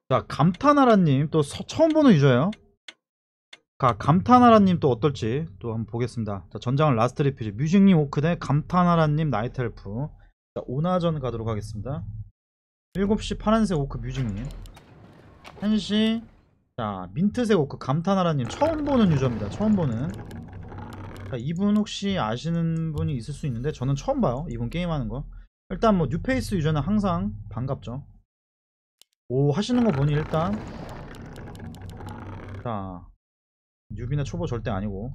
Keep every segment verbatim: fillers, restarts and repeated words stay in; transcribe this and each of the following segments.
자, 감타나라님 또 서- 처음 보는 유저예요. 가 감타나라님 또 어떨지 또 한번 보겠습니다. 자, 전장은 라스트 리퓨지 뮤직님 오크 대 감타나라님 나이트 엘프. 자, 오나전 가도록 하겠습니다. 일곱 시 파란색 오크 뮤직님, 한 시 자 민트색 오크 감타나라님 처음 보는 유저입니다. 처음 보는. 자, 이분 혹시 아시는 분이 있을 수 있는데 저는 처음 봐요. 이분 게임하는 거. 일단 뭐 뉴페이스 유저는 항상 반갑죠. 오, 하시는 거 보니 일단 자 뉴비나 초보 절대 아니고.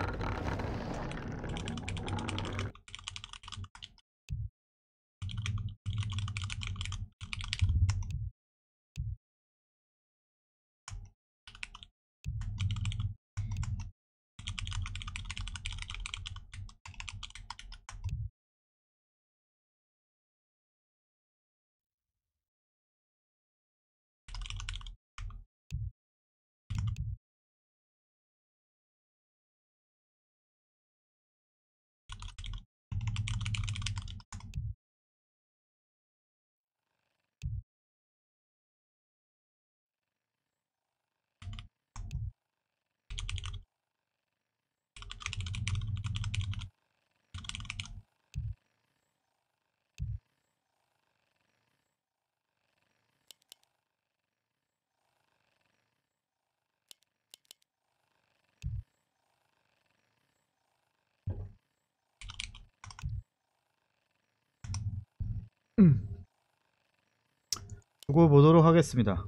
두고 보도록 하겠습니다.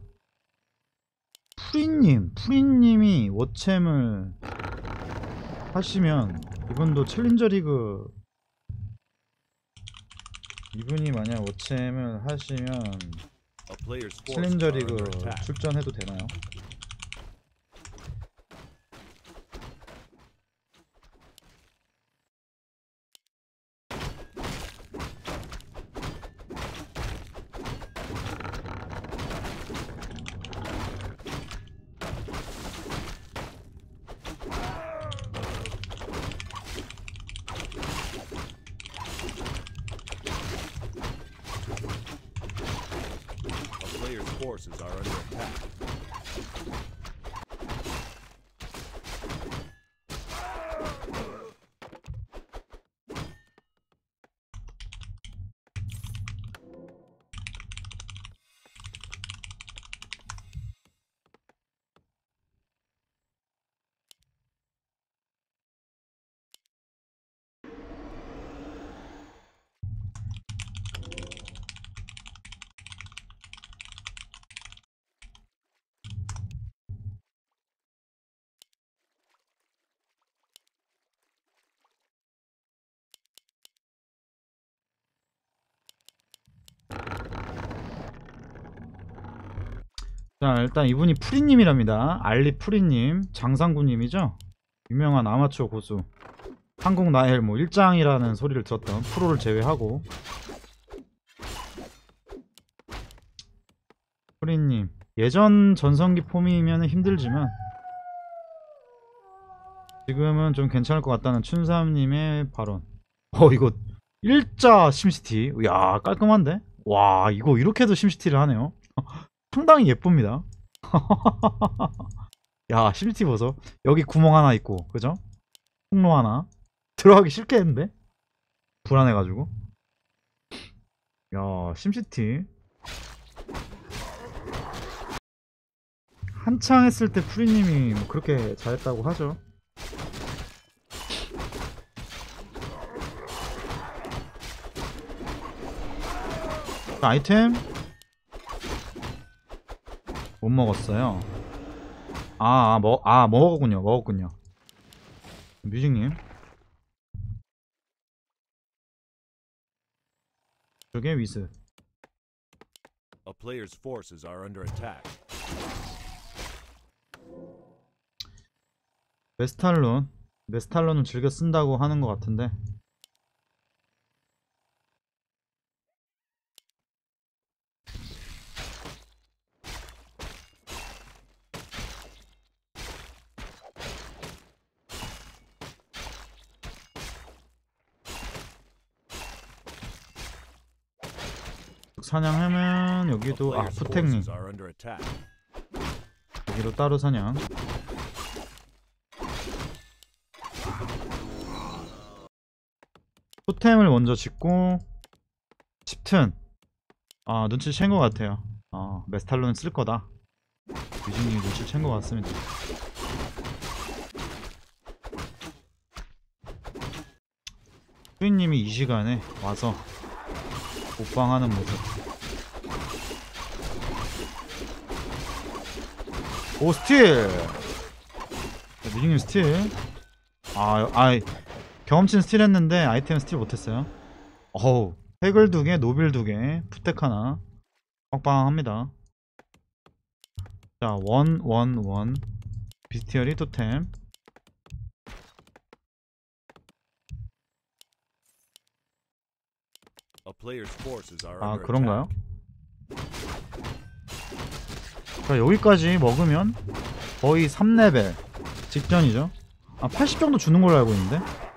프리님, 프리님이 워챔을 하시면 이분도 챌린저 리그, 이분이 만약 워챔을 하시면 챌린저 리그 출전해도 되나요? Player's forces are under attack. 자, 일단 이분이 프리님이랍니다. 알리 프리님, 장상구님이죠. 유명한 아마추어 고수. 한국 나헬 뭐 일장이라는 소리를 들었던 프로를 제외하고. 프리님, 예전 전성기 폼이면 힘들지만 지금은 좀 괜찮을 것 같다는 춘삼님의 발언. 어, 이거 일자 심시티. 야, 깔끔한데? 와, 이거 이렇게도 심시티를 하네요. 상당히 예쁩니다. 야, 심시티 보소. 여기 구멍 하나 있고, 그죠? 통로 하나. 들어가기 싫겠는데? 불안해가지고. 야, 심시티. 한창 했을 때 프리님이 뭐 그렇게 잘했다고 하죠. 아이템 못 먹었어요. 아, 아, 뭐, 아, 먹었군요. 먹었군요. 뮤직님. 저게 위스. A player's forces are under attack. 메스탈론. 메스탈론은 즐겨 쓴다고 하는 것 같은데. 사냥하면 A 여기도 아 player's 푸텍님 forces are under attack. 여기로 따로 사냥. 토템을 먼저 짓고 칩튼 아 눈치챈 것 같아요. 아 메스탈론은 쓸 거다. 유진님이 눈치챈 것 같습니다. 수인님이 이 시간에 와서 옷방하는 모습. 오 스틸. 유진님 스틸. 아, 아 경험치는 스틸 했는데 아이템은 스틸 못했어요. 어우 핵을 두개 노빌 두개 푸텍 하나 빵빵합니다. 자 원 원 원 비스티어리 토템. A player's forces are 아 under 그런가요? attack. 자 여기까지 먹으면 거의 삼 레벨 직전이죠. 아 팔십 정도 주는 걸로 알고 있는데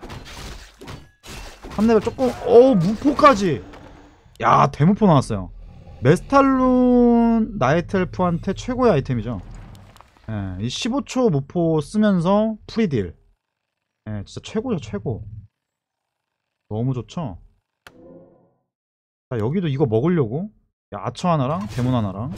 삼 레벨 조금. 오 무포까지. 야 대무포 나왔어요. 메스탈론 나이트엘프한테 최고의 아이템이죠. 예, 이 십오 초 무포 쓰면서 프리딜. 예, 진짜 최고죠 최고. 너무 좋죠. 자 여기도 이거 먹으려고 야, 아처 하나랑 데몬 하나랑.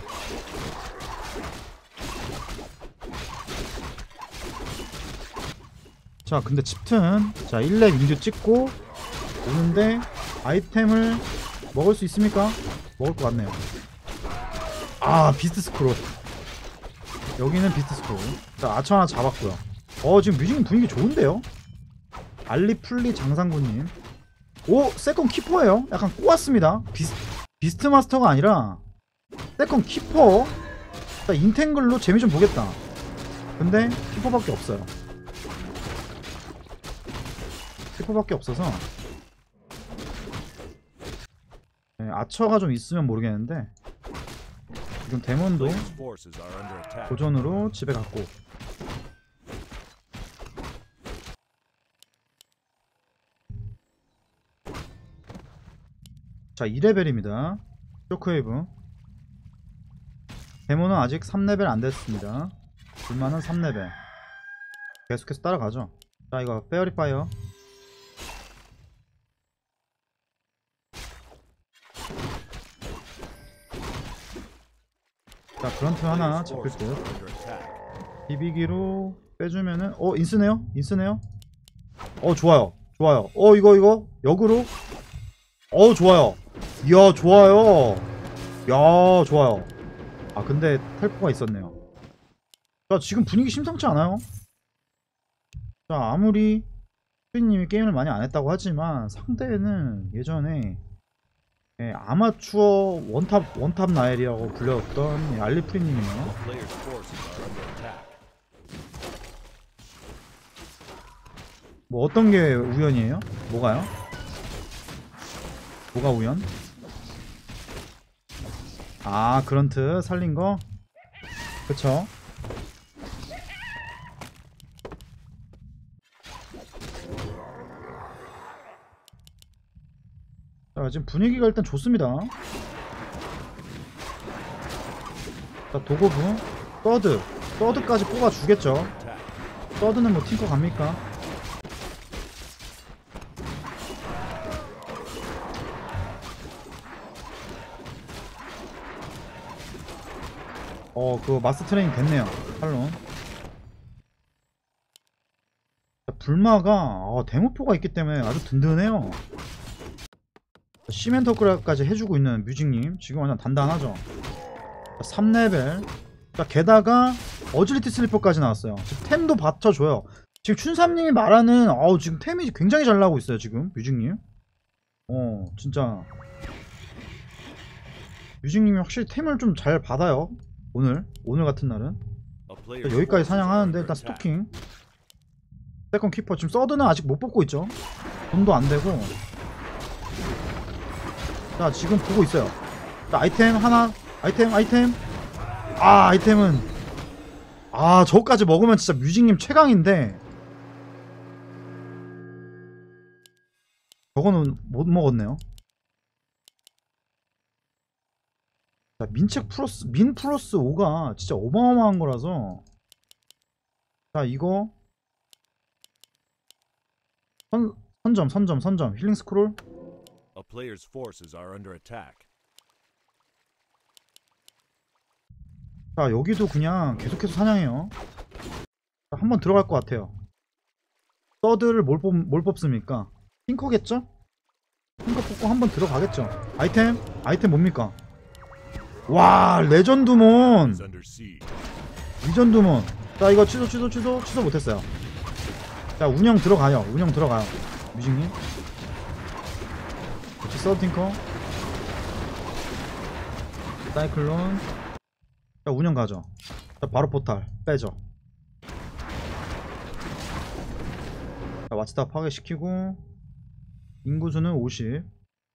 자 근데 칩튼 자 일 렙 인듀 찍고 오는데 아이템을 먹을 수 있습니까? 먹을 것 같네요. 아 비스트 스크롤. 여기는 비스트 스크롤. 자 아처 하나 잡았고요. 어 지금 뮤직님 분위기 좋은데요? 알리 풀리 장상구님. 오 세컨 키퍼예요. 약간 꼬았습니다. 비스, 비스트 마스터가 아니라 세컨 키퍼. 자 인탱글로 재미 좀 보겠다. 근데 키퍼밖에 없어요. 키퍼밖에 없어서 네, 아처가 좀 있으면 모르겠는데 지금 데몬도 Player's forces are under attack. 도전으로 집에 갔고. 자 이 레벨입니다 쇼크웨이브. 데모는 아직 삼 레벨 안 됐습니다. 불만은 삼 레벨. 계속해서 따라가죠. 자 이거 페어리 파이어. 자 그런트 하나 Player's 잡힐 forces 듯. are under attack. 비비기로 빼주면은 어 인스네요? 인스네요? 어 좋아요 좋아요. 어 이거 이거 역으로. 어 좋아요. 이야 좋아요. 야 좋아요. 아 근데 텔포가 있었네요. 자 지금 분위기 심상치 않아요? 자 아무리 수인님이 게임을 많이 안 했다고 하지만 상대는 예전에 예, 아마추어 원탑 원탑 나엘이라고 불렸던 예, 알리프리님이네요. A player's forces are under attack. 뭐 어떤 게 우연이에요? 뭐가요? 뭐가 우연? 아 그런트 살린 거? 그쵸? 자 지금 분위기가 일단 좋습니다. 자 도고부 서드 서드까지 뽑아 주겠죠. Attack. 서드는 뭐 팅커 갑니까? 어 그 마스 트레이닝 됐네요. 탈론. 자, 불마가 아, 데모포가 있기 때문에 아주 든든해요. 시멘터크라까지 해주고 있는 뮤직님 지금 완전 단단하죠. 자, 삼 레벨. 자 게다가 어질리티 슬리퍼까지 나왔어요. 지금 템도 받쳐줘요. 지금 춘삼님이 말하는 어우 지금 템이 굉장히 잘 나오고 있어요 지금 뮤직님. 어 진짜 뮤직님이 확실히 템을 좀 잘 받아요. 오늘 오늘 같은 날은. A 자, player's 여기까지 forces are 사냥하는데 under 일단 attack. 스토킹. 세컨 키퍼 지금 서드는 아직 못 뽑고 있죠. 돈도 안 되고. 자 지금 보고 있어요. 자 아이템 하나 아이템 아이템 아 아이템은 아 저거까지 먹으면 진짜 뮤직님 최강인데 저거는 못 먹었네요. 자, 민책 플러스 민 플러스 오가 진짜 어마어마한 거라서. 자, 이거 선, 선점 선점 선점 힐링 스크롤. A player's forces are under attack. 자, 여기도 그냥 계속해서 사냥해요. 한번 들어갈 것 같아요. 서드를 뭘, 뽑, 뭘 뽑습니까? 핑커겠죠? 핑커 뽑고 한번 들어가겠죠. 아이템? 아이템 뭡니까? 와, 레전드몬! Is under siege. 리전드몬. 자, 이거 취소 취소 취소 취소 못했어요. 자, 운영 들어가요. 운영 들어가요. 뮤직님. 그렇지, 서드 팅커. 사이클론. 자, 운영 가죠. 자, 바로 포탈 빼죠. 자, 와치타워 파괴시키고 인구수는 오십.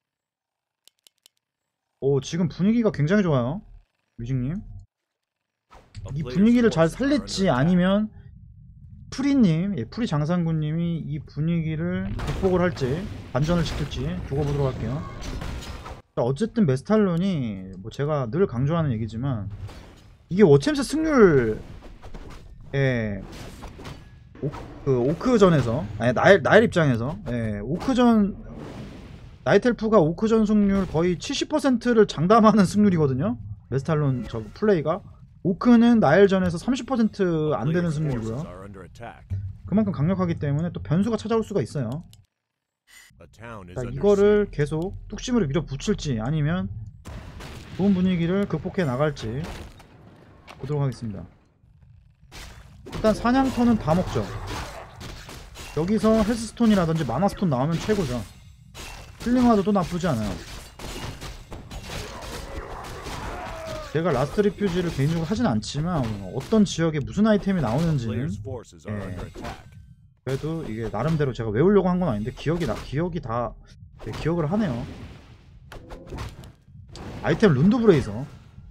오, 지금 분위기가 굉장히 좋아요. 뮤직님. A 이 player's 분위기를 잘 forces are under 살릴지 attack. 아니면 프리님, 예, 프리 장상구님이 이 분위기를 극복을 할지 반전을 시킬지 두고 보도록 할게요. 자, 어쨌든 메스탈론이 뭐 제가 늘 강조하는 얘기지만 이게 워챔스 승률 에 오, 그 오크전에서 아니 나일 나일 입장에서 예, 오크전 나이텔프가 오크전 승률 거의 칠십 퍼센트를 장담하는 승률이거든요. 메스탈론 저 플레이가 오크는 나일전에서 삼십 퍼센트 안 되는 Player's 승률이고요. forces are under attack. 그만큼 강력하기 때문에 또 변수가 찾아올 수가 있어요. A town is 자, under 이거를 siege. 계속 뚝심으로 밀어붙일지 아니면 좋은 분위기를 극복해 나갈지 보도록 하겠습니다. 일단 사냥터는 다 먹죠. 여기서 헬스스톤이라든지 마나스톤 나오면 최고죠. 힐링화도 나쁘지 않아요. 제가 라스트 리퓨지를 개인적으로 하진 않지만 어떤 지역에 무슨 아이템이 나오는지는 Player's forces are 예. under attack. 그래도 이게 나름대로 제가 외우려고 한 건 아닌데 기억이 나 기억이 다 예, 기억을 하네요. 아이템 룬드브레이서.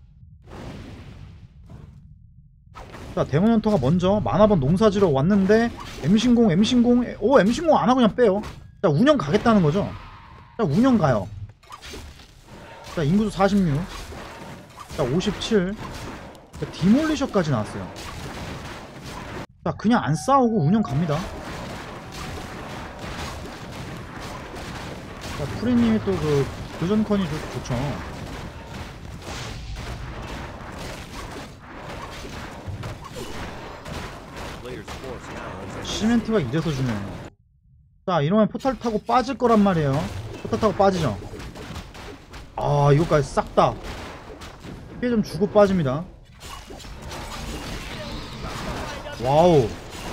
자, 데몬헌터가 먼저 만화번 농사지러 왔는데 엠신공 엠신공 오 엠신공 안 하고 그냥 빼요. 자, 운영 가겠다는 거죠. 자, 운영 가요. 자, 인구수 사십육. 자, 오십칠. 자, 디몰리셔까지 나왔어요. 자, 그냥 안 싸우고 운영 갑니다. 자, 프리님이 또 그 교전컨이 좋, 좋죠. Player's force now is under 시멘트가 이래서 중요해요. 자, 이러면 포탈 타고 빠질 거란 말이에요. 포탈 타고 빠지죠. 아, 이거까지 싹 다 피해 좀 주고 빠집니다. 와우.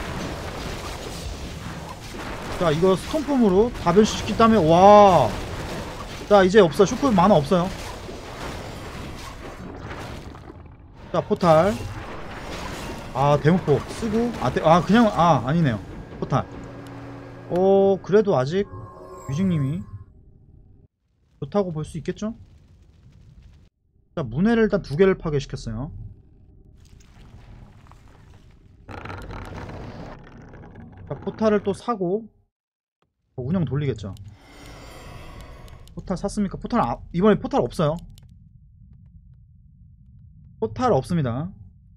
자, 이거 스톰폼으로 다 변신시킨 다음에 와. 자, 이제 없어요. 쇼크 만화 없어요. 자, 포탈. 아, 데모포 쓰고 아, 데, 아 그냥 아 아니네요. 포탈. 어, 그래도 아직 뮤직님이 좋다고 볼 수 있겠죠? 자, 문해를 일단 두 개를 파괴시켰어요. 자, 포탈을 또 사고 운영 돌리겠죠. 포탈 샀습니까? 포탈 아, 이번에 포탈 없어요. 포탈 없습니다.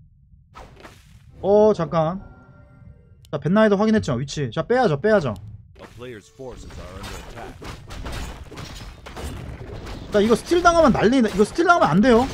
어, 잠깐. 자, 벤나이더 확인했죠? 위치. 자, 빼야죠, 빼야죠. A player's forces are under attack. 자, 이거 스틸 당하면 난리. 이거 스틸 당하면 안 돼요.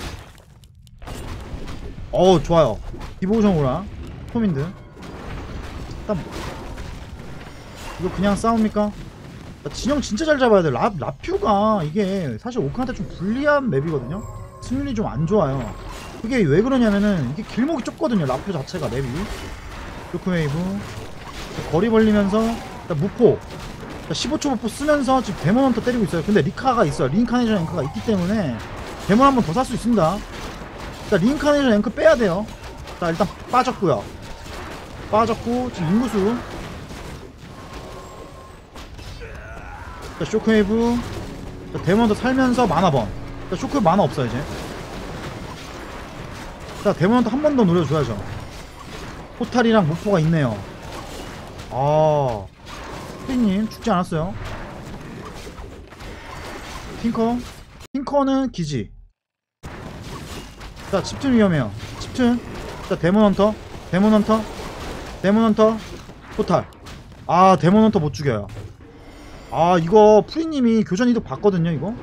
어, 좋아요. 디보션 오라. 토민드. 일단 이거 그냥 싸웁니까? 자, 진영 진짜 잘 잡아야 돼. 라, 라퓨가 이게 사실 오크한테 좀 불리한 맵이거든요. 승률이 좀 안 좋아요. 그게 왜 그러냐면은 이게 길목이 좁거든요. 라퓨 자체가 맵이. 쇼크웨이브. 거리 벌리면서 자, 무포. 자, 십오 초 무포 쓰면서 지금 데몬헌터 때리고 있어요. 근데 리카가 있어요. 리인카네이션 앵커가 있기 때문에 데몬 한 번 더 살 수 있습니다. 자, 리인카네이션 앵커 빼야 돼요. 자, 일단 빠졌고요. 빠졌고 지금 인구수. 자, 쇼크웨이브. 자, 데몬헌터 살면서 만화번. 자, 쇼크웨이브 만화 없어요 이제. 자, 데몬헌터 한 번 더 노려줘야죠. 포탈이랑 무포가 있네요. 아, 프리님 죽지 않았어요. 팅커. 팅커는 기지. 자, 칩튼 위험해요. 칩튼. 자, 데몬 헌터. 데몬 헌터. 데몬 헌터. 포탈. 아, 데몬 헌터 못 죽여요. 아, 이거 프리님이 교전 이득 봤거든요, 이거.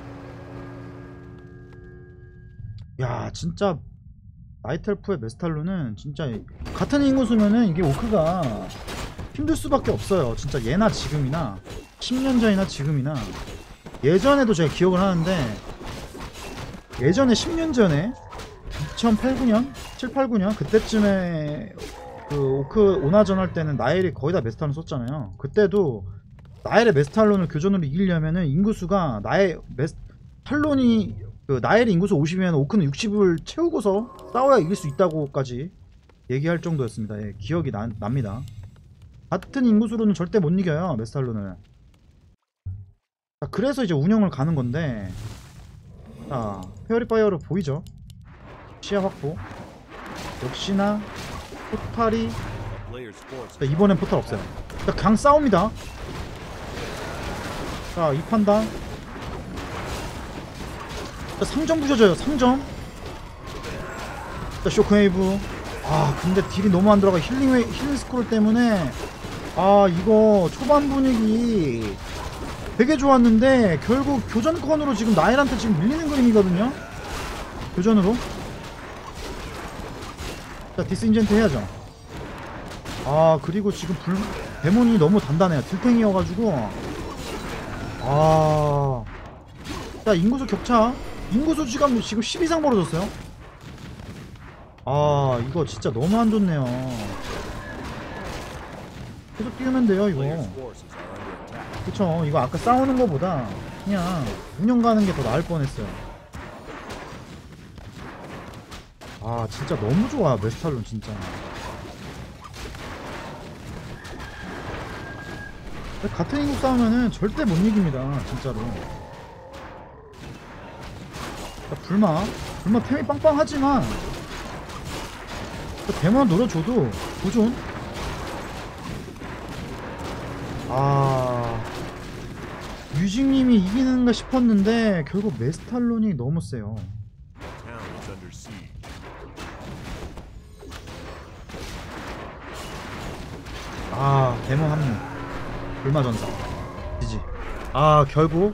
야, 진짜 나이텔프의 메스탈로는 진짜 같은 인구수면은 이게 오크가 힘들 수밖에 없어요. 진짜 예나 지금이나 십 년 전이나 지금이나 예전에도 제가 기억을 하는데 예전에 십 년 전에 이천팔, 구 년? 칠, 팔, 구 년 그때쯤에 그 오크 오나전 할 때는 나엘이 거의 다 메스탈론 썼잖아요. 그때도 나엘의 메스탈론을 교전으로 이기려면은 인구수가 나의 메스 탈론이 그 나엘의 인구수 오십이면 오크는 육십을 채우고서 싸워야 이길 수 있다고까지 얘기할 정도였습니다. 예, 기억이 나, 납니다. 같은 인구수로는 절대 못 이겨요, 메스탈론을. 자, 그래서 이제 운영을 가는 건데, 자, 페어리파이어로 보이죠? 시야 확보. 역시나 포탈이 A player's force 자, 이번엔 포탈 없어요. 자, 그냥 싸웁니다. 자, 이 판단. 자, 삼 점 부셔져요. 삼 점. 자, 쇼크웨이브. 아, 근데 딜이 너무 안 들어가. 힐링 웨이, 힐링 스크롤 때문에 아, 이거 초반 분위기 되게 좋았는데 결국 교전권으로 지금 나일한테 지금 밀리는 그림이거든요. 교전으로. 자, 디스인젠트 해야죠. 아, 그리고 지금 불 데몬이 너무 단단해요. 딜탱이어가지고. 아, 자, 인구수 격차. 인구수 지금 지금 십 이상 벌어졌어요. 아, 이거 진짜 너무 안 좋네요. 계속 띄우면 돼요, 이거. player's forces are under attack. 그쵸. 이거 아까 싸우는 거보다 그냥 운영 가는 게 더 나을 뻔했어요. 아, 진짜 너무 좋아, 메스탈론 진짜. 같은 인구 싸우면은 절대 못 이깁니다, 진짜로. 자, 불마. 불마 템이 빵빵하지만 데몬 노려줘도 도전. 아, 뮤직님이 이기는가 싶었는데 결국 메스탈론이 너무 세요. Town is under siege. 아, 데몬 합류. 불마전사. 지지. 아, 결국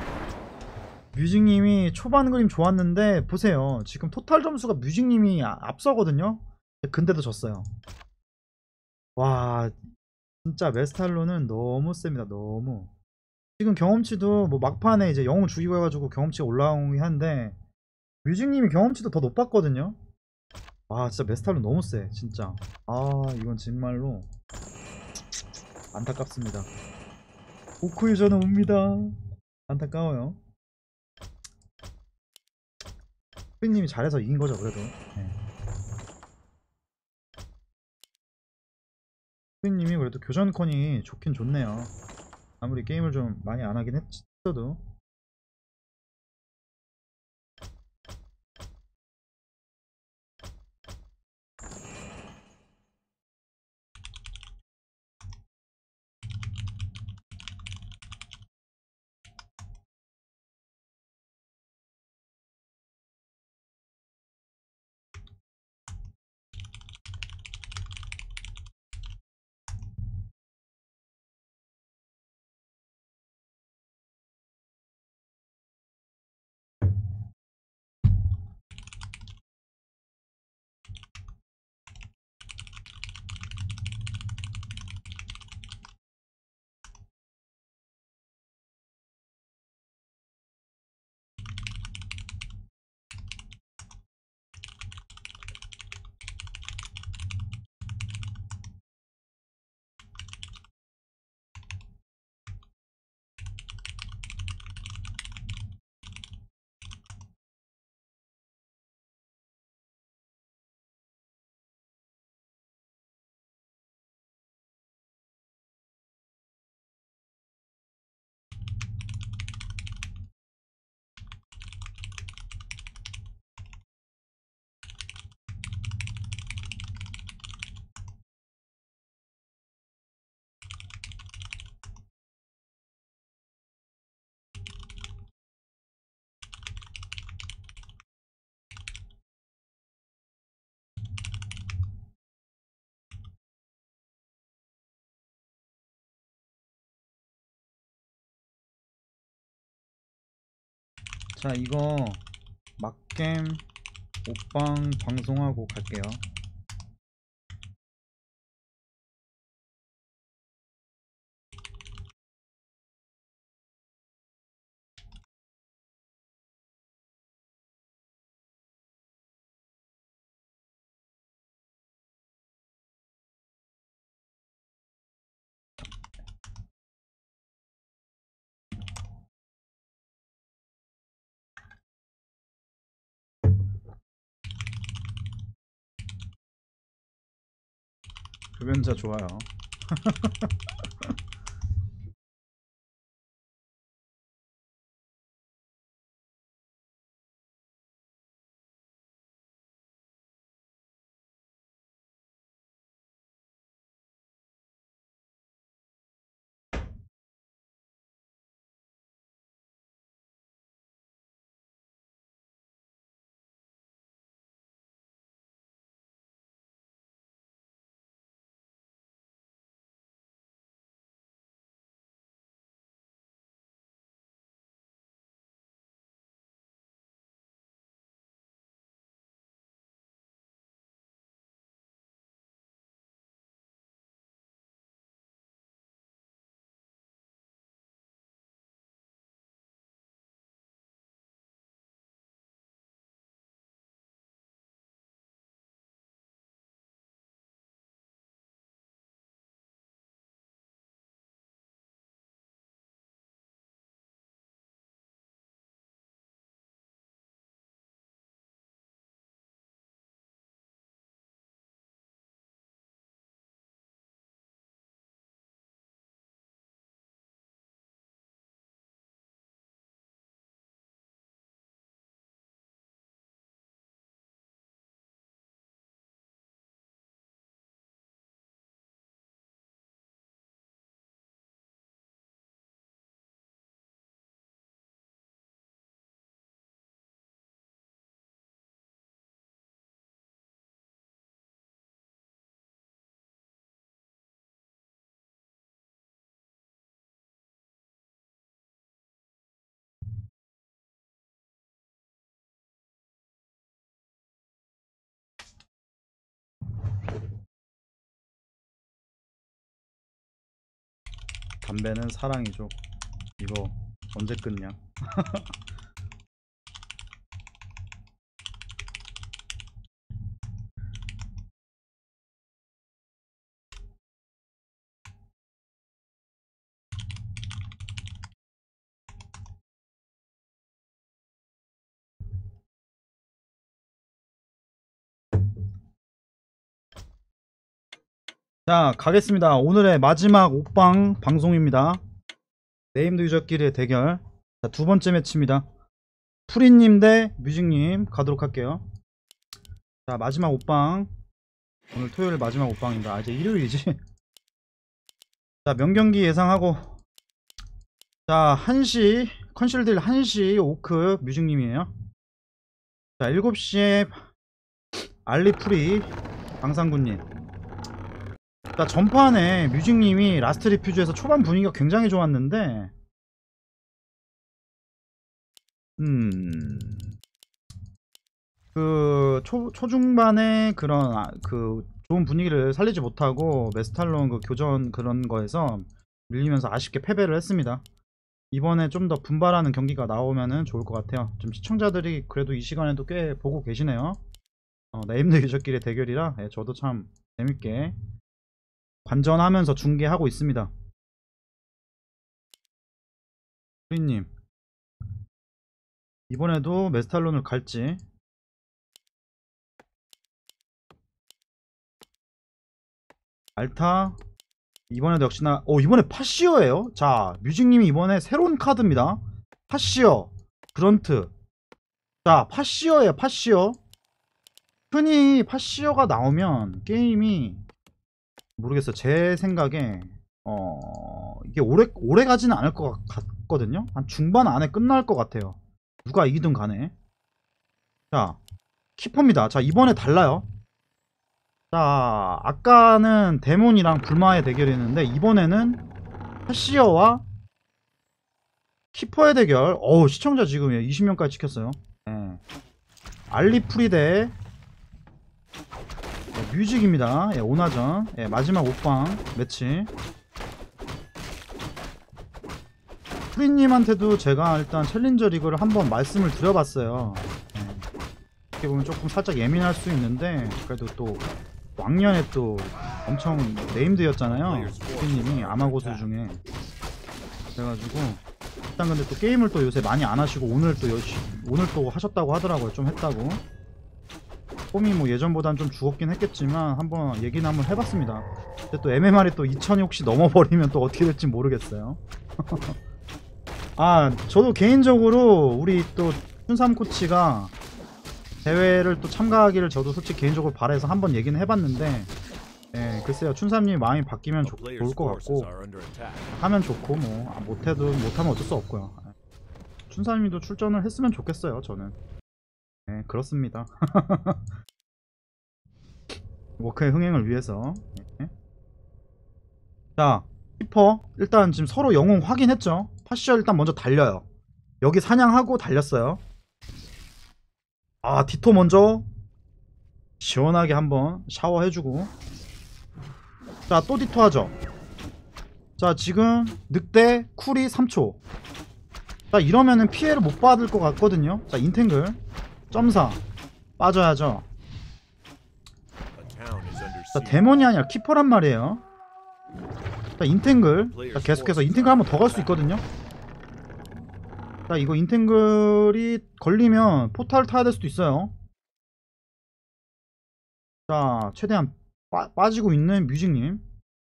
뮤직님이 초반 그림 좋았는데 보세요. 지금 토탈 점수가 뮤직님이 아- 앞서거든요. 근데도 졌어요. 와, 진짜 메스탈론은 너무 셉니다. 너무. 지금 경험치도 뭐 막판에 이제 영웅 죽이고 해가지고 경험치가 올라오긴 한데 뮤직님이 경험치도 더 높았거든요. 와, 진짜 메스탈론 너무 세, 진짜. 아, 이건 정말로 안타깝습니다. 오크 유저는 옵니다. 안타까워요. 프리님이 잘해서 이긴 거죠, 그래도. 네. 프리님이 그래도 교전컨이 좋긴 좋네요. 아무리 게임을 좀 많이 안 하긴 했어도. 자, 이거 막겜 옷방 방송하고 갈게요. 흡연자 좋아요. 담배는 사랑이죠. 이거 언제 끊냐? 자, 가겠습니다. 오늘의 마지막 옥방 방송입니다. 네임드 유저끼리의 대결. 자, 두 번째 매치입니다. 프리님 대 뮤직님 가도록 할게요. 자, 마지막 옥방. 오늘 토요일 마지막 옥방입니다. 아, 이제 일요일이지. 자, 명경기 예상하고. 자, 한 시 컨실딜 한 시 오크 뮤직님이에요. 자, 일곱 시에 알리프리 방상군님. 자, 전판에 뮤직님이 라스트 리퓨즈에서 초반 분위기가 굉장히 좋았는데 음... 그 초, 초중반에 그런 아, 그 좋은 분위기를 살리지 못하고 메스탈론 그 교전 그런 거에서 밀리면서 아쉽게 패배를 했습니다. 이번에 좀 더 분발하는 경기가 나오면은 좋을 것 같아요. 좀 시청자들이 그래도 이 시간에도 꽤 보고 계시네요. 어, 네임드 유저끼리 대결이라 예, 저도 참 재밌게 관전하면서 중계하고 있습니다. 프리님 이번에도 메스탈론을 갈지. 알타 이번에도 역시나 어 이번에 파시어예요. 자, 뮤직님이 이번에 새로운 카드입니다. 파시어 그런트. 자, 파시어예요. 파시어. 흔히 파시어가 나오면 게임이 모르겠어요. 제 생각에 어 이게 오래 오래 가지는 않을 것 같거든요. 한 중반 안에 끝날 것 같아요. 누가 이기든 간에. 자, 키퍼입니다. 자, 이번에 달라요. 자, 아까는 데몬이랑 불마의 대결이었는데 이번에는 파시어와 키퍼의 대결. 어우, 시청자 지금 이십 명까지 찍혔어요. 예. 알리프리 대 예, 뮤직입니다. 예, 오나전. 예, 마지막 옥방 매치. 프리님한테도 제가 일단 챌린저 리그를 한번 말씀을 드려봤어요. 예. 이렇게 보면 조금 살짝 예민할 수 있는데 그래도 또 왕년에 또 엄청 네임드였잖아요. 프리님이 아마고수 중에. 그래가지고 일단 근데 또 게임을 또 요새 많이 안 하시고 오늘 또 여시, 오늘 또 하셨다고 하더라고요. 좀 했다고. 폼이 뭐 예전보단 좀 죽었긴 했겠지만 한번 얘기는 한번 해봤습니다. 근데 또 엠엠알이 또 이천이 혹시 넘어버리면 또 어떻게 될지 모르겠어요. 아, 저도 개인적으로 우리 또 춘삼 코치가 대회를 또 참가하기를 저도 솔직히 개인적으로 바라서 한번 얘기는 해봤는데, 예, 글쎄요, 춘삼님이 마음이 바뀌면 좋, 좋을 것 같고 하면 좋고 뭐 아, 못해도 못하면 어쩔 수 없고요. 춘삼님도 출전을 했으면 좋겠어요. 저는. 예, 그렇습니다. 워크의 흥행을 위해서. 예. 자, 키퍼 일단 지금 서로 영웅 확인했죠. 파시어 일단 먼저 달려요. 여기 사냥하고 달렸어요. 아, 디토 먼저 시원하게 한번 샤워해주고. 자, 또 디토 하죠. 자, 지금 늑대 쿨이 삼 초. 자, 이러면은 피해를 못 받을 것 같거든요. 자, 인탱글 점사 빠져야죠. 자, 데몬이 아니라 키퍼란 말이에요. 자, 인탱글. 자, 계속해서 인탱글 한번 더 갈 수 있거든요. 자, 이거 인탱글이 걸리면 포탈 타야 될 수도 있어요. 자, 최대한 빠, 빠지고 있는 뮤직님.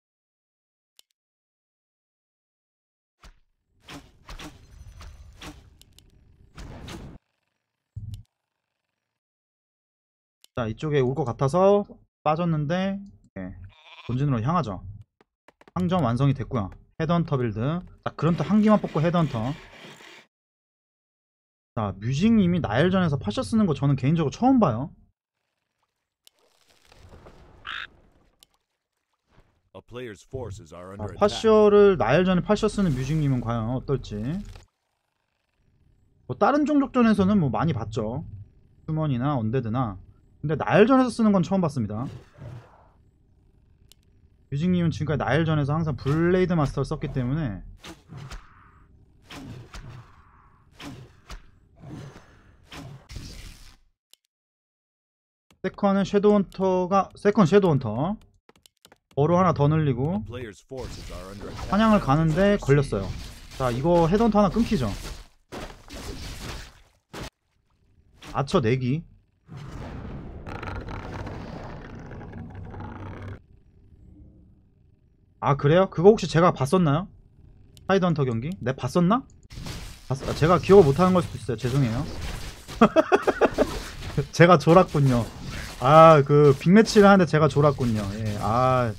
자, 이쪽에 올 것 같아서 빠졌는데, 예, 본진으로 향하죠. 상점 완성이 됐고요. 헤드헌터 빌드. 자, 그런터 한 기만 뽑고 헤드헌터. 자, 뮤직님이 나일전에서 파셔 쓰는 거 저는 개인적으로 처음 봐요. 자, 파셔를 나일전에 파셔 쓰는 뮤직님은 과연 어떨지. 뭐 다른 종족전에서는 뭐 많이 봤죠. 휴먼이나 언데드나. 근데 나일전에서 쓰는 건 처음 봤습니다. 뮤직님은 지금까지 나일전에서 항상 블레이드 마스터를 썼기 때문에. 세컨은 섀도우헌터가 세컨 섀도우헌터 어로 하나 더 늘리고 사냥을 가는데 걸렸어요. 자, 이거 헤드헌터 하나 끊기죠. 아처 내기. 아, 그래요? 그거 혹시 제가 봤었나요? 하이드헌터 경기? 네, 봤었나? 봤... 아, 제가 기억을 못하는 걸 수도 있어요. 죄송해요. 제가 졸았군요. 아, 그 빅매치를 하는데 제가 졸았군요. 예, 아,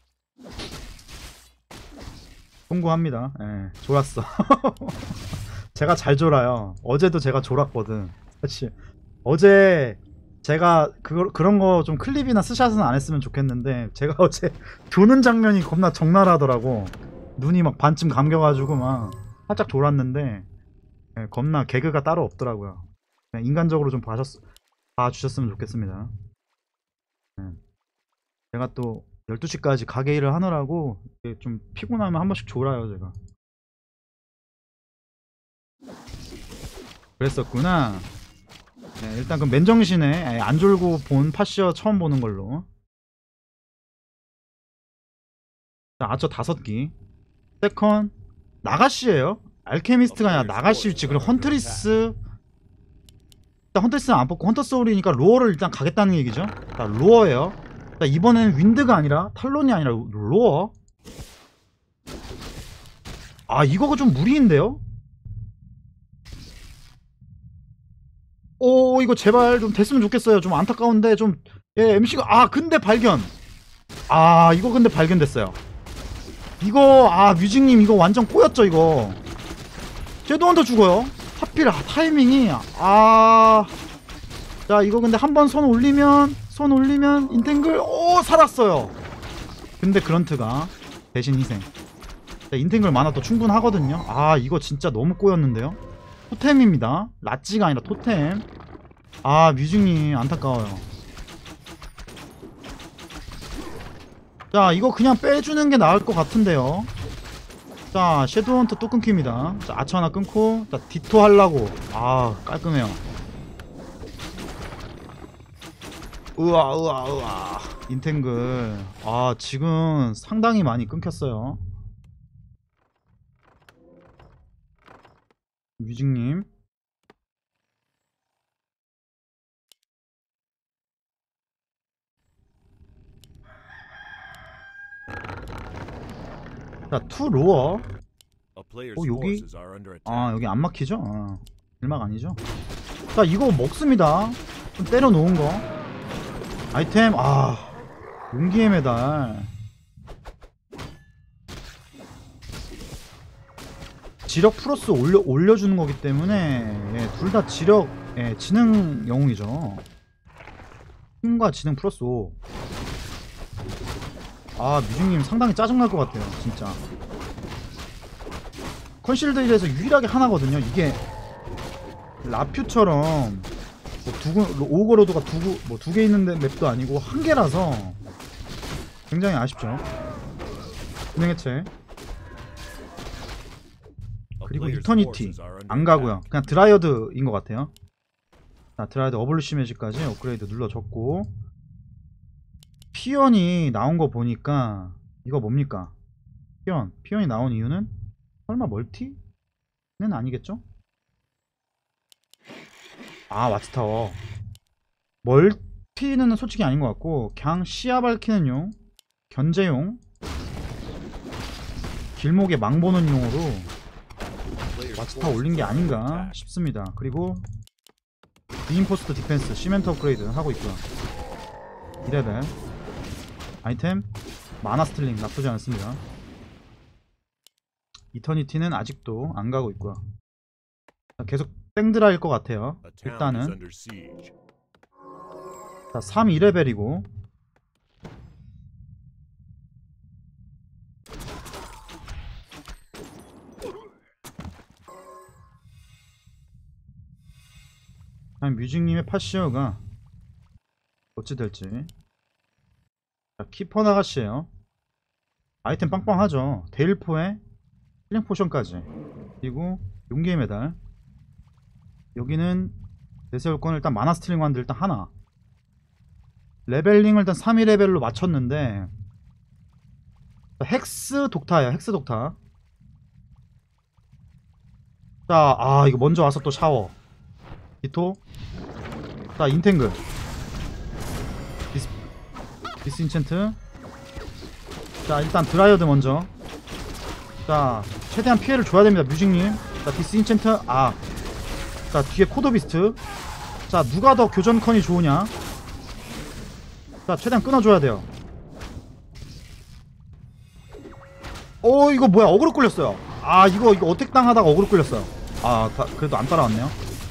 송구합니다. 예, 졸았어. 제가 잘 졸아요. 어제도 제가 졸았거든. 사실 어제 제가 그, 그런 거 좀 클립이나 스샷은 안 했으면 좋겠는데 제가 어제 조는 장면이 겁나 적나라하더라고. 눈이 막 반쯤 감겨가지고 막 살짝 졸았는데, 예, 겁나 개그가 따로 없더라고요. 그냥 인간적으로 좀 봐셨, 봐주셨으면 좋겠습니다. 예. 제가 또 열두 시까지 가게 일을 하느라고 좀 피곤하면 한 번씩 졸아요, 제가. 그랬었구나. 네, 일단 그 맨정신에 안 졸고 본 파시어 처음 보는 걸로. 자, 아처 다섯 기. 세컨 나가시예요. 알케미스트가 아니라 나가시 위치. 그리고 헌트리스. 일단 헌트리스는 안 뽑고 헌터 소울이니까 로어를 일단 가겠다는 얘기죠. 자, 로어예요. 자, 이번에는 윈드가 아니라 탈론이 아니라 로어. 아, 이거가 좀 무리인데요. 오, 이거 제발 좀 됐으면 좋겠어요. 좀 안타까운데 좀. 예, 엠씨가 아 근데 발견. 아, 이거 근데 발견됐어요. 이거 아 뮤직님 이거 완전 꼬였죠 이거. 섀도우헌터 죽어요. 하필 아, 타이밍이. 아, 자, 이거 근데 한번 손 올리면 손 올리면 인탱글. 오, 살았어요. 근데 그런트가 대신 희생. 자, 인탱글 많아 또 충분하거든요. 아 이거 진짜 너무 꼬였는데요. 토템입니다. 라찌가 아니라 토템. 아 뮤직님 안타까워요. 자 이거 그냥 빼주는 게 나을 것 같은데요. 자 섀도우헌터 또 끊깁니다. 자 아처 하나 끊고 자 디토 하려고. 아 깔끔해요. 우와 우와 우와 인탱글. 아 지금 상당히 많이 끊겼어요. 뮤직님 자 투 로어. A player's 어, 여기? forces are under attack. 아 여기 안 막히죠? 아, 일막 아니죠? 자 이거 먹습니다. 좀 때려 놓은 거 아이템. 아 용기의 메달. 지력 플러스 올려, 올려주는 거기 때문에 예, 둘 다 지력 예, 지능 영웅이죠. 힘과 지능 플러스 오. 아 뮤직님 상당히 짜증날 것 같아요 진짜. 컨실드에서 유일하게 하나거든요. 이게 라퓨처럼 뭐 두구 오거로드가 두구 뭐 두 개 있는 맵도 아니고 한 개라서 굉장히 아쉽죠. 진행해체. A 그리고 player's 이터니티 forces are under 안 가고요. attack. 그냥 드라이어드인 것 같아요. 자 드라이어드 어블루시 매직까지 업그레이드 눌러줬고 피언이 나온 거 보니까 이거 뭡니까? 피언 피언이 나온 이유는 설마 멀티는 아니겠죠? 아 와트타워 멀티는 솔직히 아닌 것 같고 그냥 시야 밝히는 용, 견제용, 길목에 망 보는 용으로 Player's 와트타워 forces 올린 게 are under 아닌가 attack. 싶습니다. 그리고 리인포스트 디펜스 시멘트 업그레이드 하고 있고요. 이 레벨 아이템 마나 스틸링 나쁘지 않습니다. 이터니티는 아직도 안 가고 있고요. 자, 계속 땡드라일 것 같아요. A town is 일단은 under siege. 자, 삼 이 레벨이고 다음 뮤직님의 파시어가 어찌 될지. 자, 키퍼 나가시에요. 아이템 빵빵하죠. 데일포에 힐링 포션까지. 그리고 용기의 메달. 여기는 내세울권 일단 마나 스틸링 완드 일단 하나. 레벨링을 일단 삼 위 레벨로 맞췄는데 헥스 독타예요. 헥스 독타. 자, 아 이거 먼저 와서 또 샤워. 디토. 자, 인탱글. 디스, 디스인챈트. 자, 일단 드라이어드 먼저. 자, 최대한 피해를 줘야 됩니다, 뮤직님. 자, 디스인챈트. 아. 자, 뒤에 코더비스트. 자, 누가 더 교전컨이 좋으냐. 자, 최대한 끊어줘야 돼요. 오, 이거 뭐야, 어그로 끌렸어요. 아, 이거 이거 어택 당하다가 어그로 끌렸어요. 아, 다, 그래도 안 따라왔네요.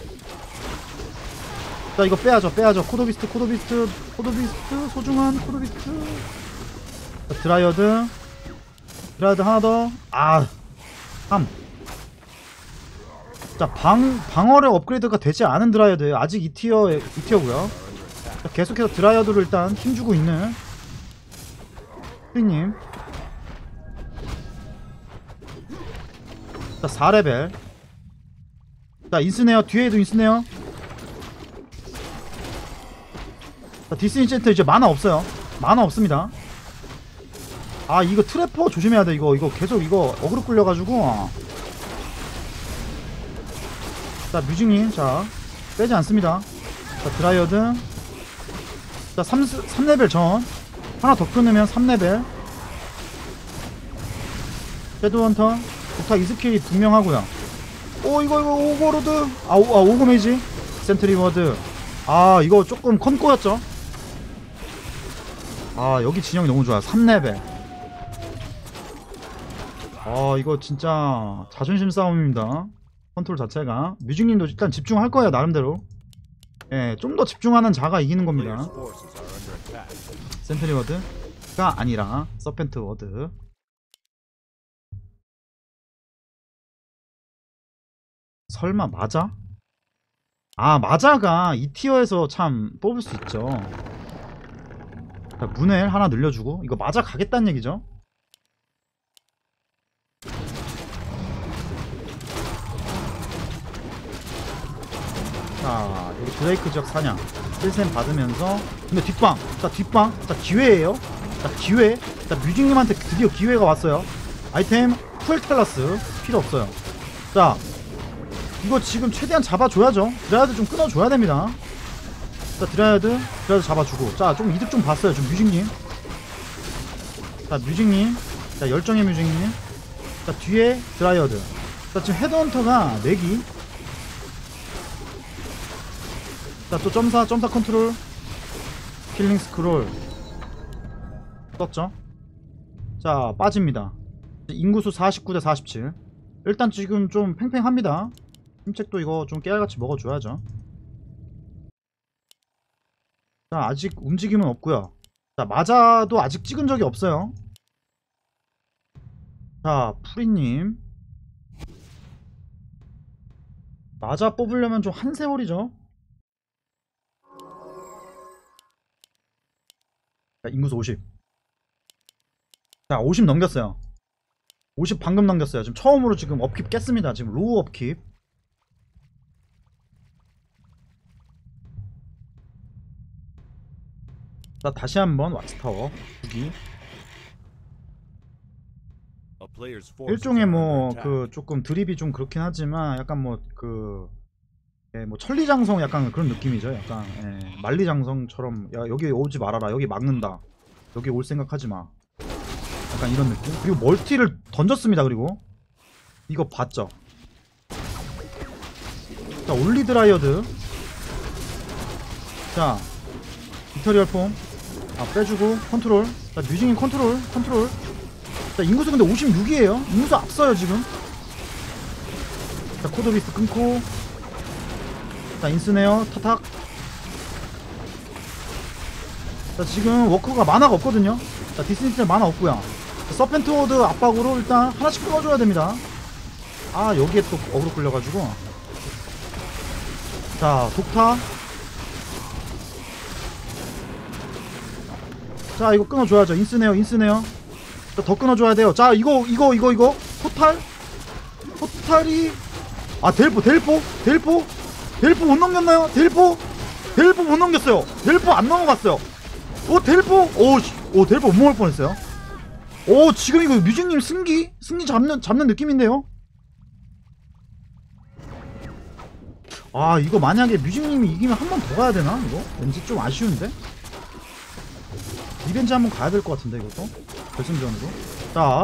자, 이거 빼야죠, 빼야죠. 코더비스트, 코더비스트, 코더비스트, 소중한 코더비스트. 자, 드라이어드. 드라이어드 하나 더. 아, 삼. 자, 방, 방어력 업그레이드가 되지 않은 드라이어드예요. 아직 이 티어, 이 티어고요. 자, 계속해서 드라이어드를 일단 힘주고 있는 휘님. 자, 사 레벨. 자, 인스네어. 뒤에도 인스네어. 자, 디스인챈트 이제 만화 없어요. 만화 없습니다. 아, 이거 트래퍼 조심해야 돼. 이거 이거 계속 이거 어그로 끌려가지고. 자, 뮤직님. 자, 빼지 않습니다. 자, 드라이어드. 자, 삼, 삼 레벨 전. 하나 더 끊으면 삼 레벨. 섀도우헌터. 독타 이 스킬이 두 명 하고요. 오, 이거 이거 오버로드. 아, 오, 아 오고 메이지. 센트리 워드. 아, 이거 조금 컨 꼬였죠. 아, 여기 진영이 너무 좋아요. 삼 레벨. 아, 이거 진짜 자존심 싸움입니다. 컨트롤 자체가. 뮤직님도 일단 집중할 거예요, 나름대로. 예, 좀 더 집중하는 자가 이기는 겁니다. Player's forces are under attack. 센트리 워드가 아니라 서펜트 워드. 설마 맞아? 아, 맞아가 이 티어에서 참 뽑을 수 있죠. 자, 문엘 하나 늘려주고 이거 맞아 가겠다는 얘기죠. 자, 여기 드레이크 지역 사냥 일 셈 받으면서 근데 뒷방, 자 뒷방, 자 기회예요. 자 기회, 자 뮤직님한테 드디어 기회가 왔어요. 아이템 풀텔라스 필요 없어요. 자 이거 지금 최대한 잡아줘야죠. 드라이아드 좀 끊어줘야 됩니다. 자 드라이아드 드라이아드 잡아주고 자 좀 이득 좀 봤어요. 좀 뮤직님, 자 뮤직님, 자 열정의 뮤직님, 자 뒤에 드라이아드, 자 지금 헤드헌터가 내기, 자 또 점사 점사 컨트롤 킬링 스크롤 떴죠. 자 빠집니다. 인구수 사십구 대 사십칠. 일단 지금 좀 팽팽합니다. 힘책도 이거 좀 깨알같이 먹어줘야죠. 자 아직 움직임은 없고요. 자 맞아도 아직 찍은 적이 없어요. 자 프리님 맞아 뽑으려면 좀 한 세월이죠. 자 인구수 오십. 자 오십 넘겼어요. 오십 방금 넘겼어요. 지금 처음으로 지금 업킵 깼습니다. 지금 로우 업킵. 자 다시 한번 왓츠타워 두기. A player's forces 일종의 are 뭐 under 그 attack. 조금 드립이 좀 그렇긴 하지만 약간 뭐 그 예, 뭐 천리장성 약간 그런 느낌이죠. 약간 예, 만리장성처럼 야 여기 오지 말아라, 여기 막는다, 여기 올 생각하지 마, 약간 이런 느낌. 그리고 멀티를 던졌습니다. 그리고 이거 봤죠? 자 올리 드라이어드, 자 이터리얼 폼 아, 빼주고 컨트롤, 자 뮤직인 컨트롤 컨트롤. 자 인구수 근데 오십육이에요 인구수 앞서요 지금. 자 코드비스 끊고, 자 인스네어 타탁. 자 지금 워커가 만화가 없거든요. 자 디스니스 만화 없고요. 자, 서펜트 워드 압박으로 일단 하나씩 끊어줘야 됩니다. 아 여기에 또 어그로 끌려가지고. 자 독타, 자 이거 끊어줘야죠. 인스네어 인스네어. 자, 더 끊어줘야 돼요. 자 이거 이거 이거 이거 포탈 포탈이 아 델포 델포 델포 델포 못 넘겼나요? 델포 델포 못 넘겼어요. 델포 안 넘어갔어요. 오 델포 오오 델포 못 먹을 뻔했어요. 오 지금 이거 뮤직님 승기 승리 잡는 잡는 느낌인데요. 아 이거 만약에 뮤직님이 이기면 한 번 더 가야 되나? 이거 왠지 좀 아쉬운데. 리벤지 한번 가야 될 것 같은데 이것도 결승전으로. 자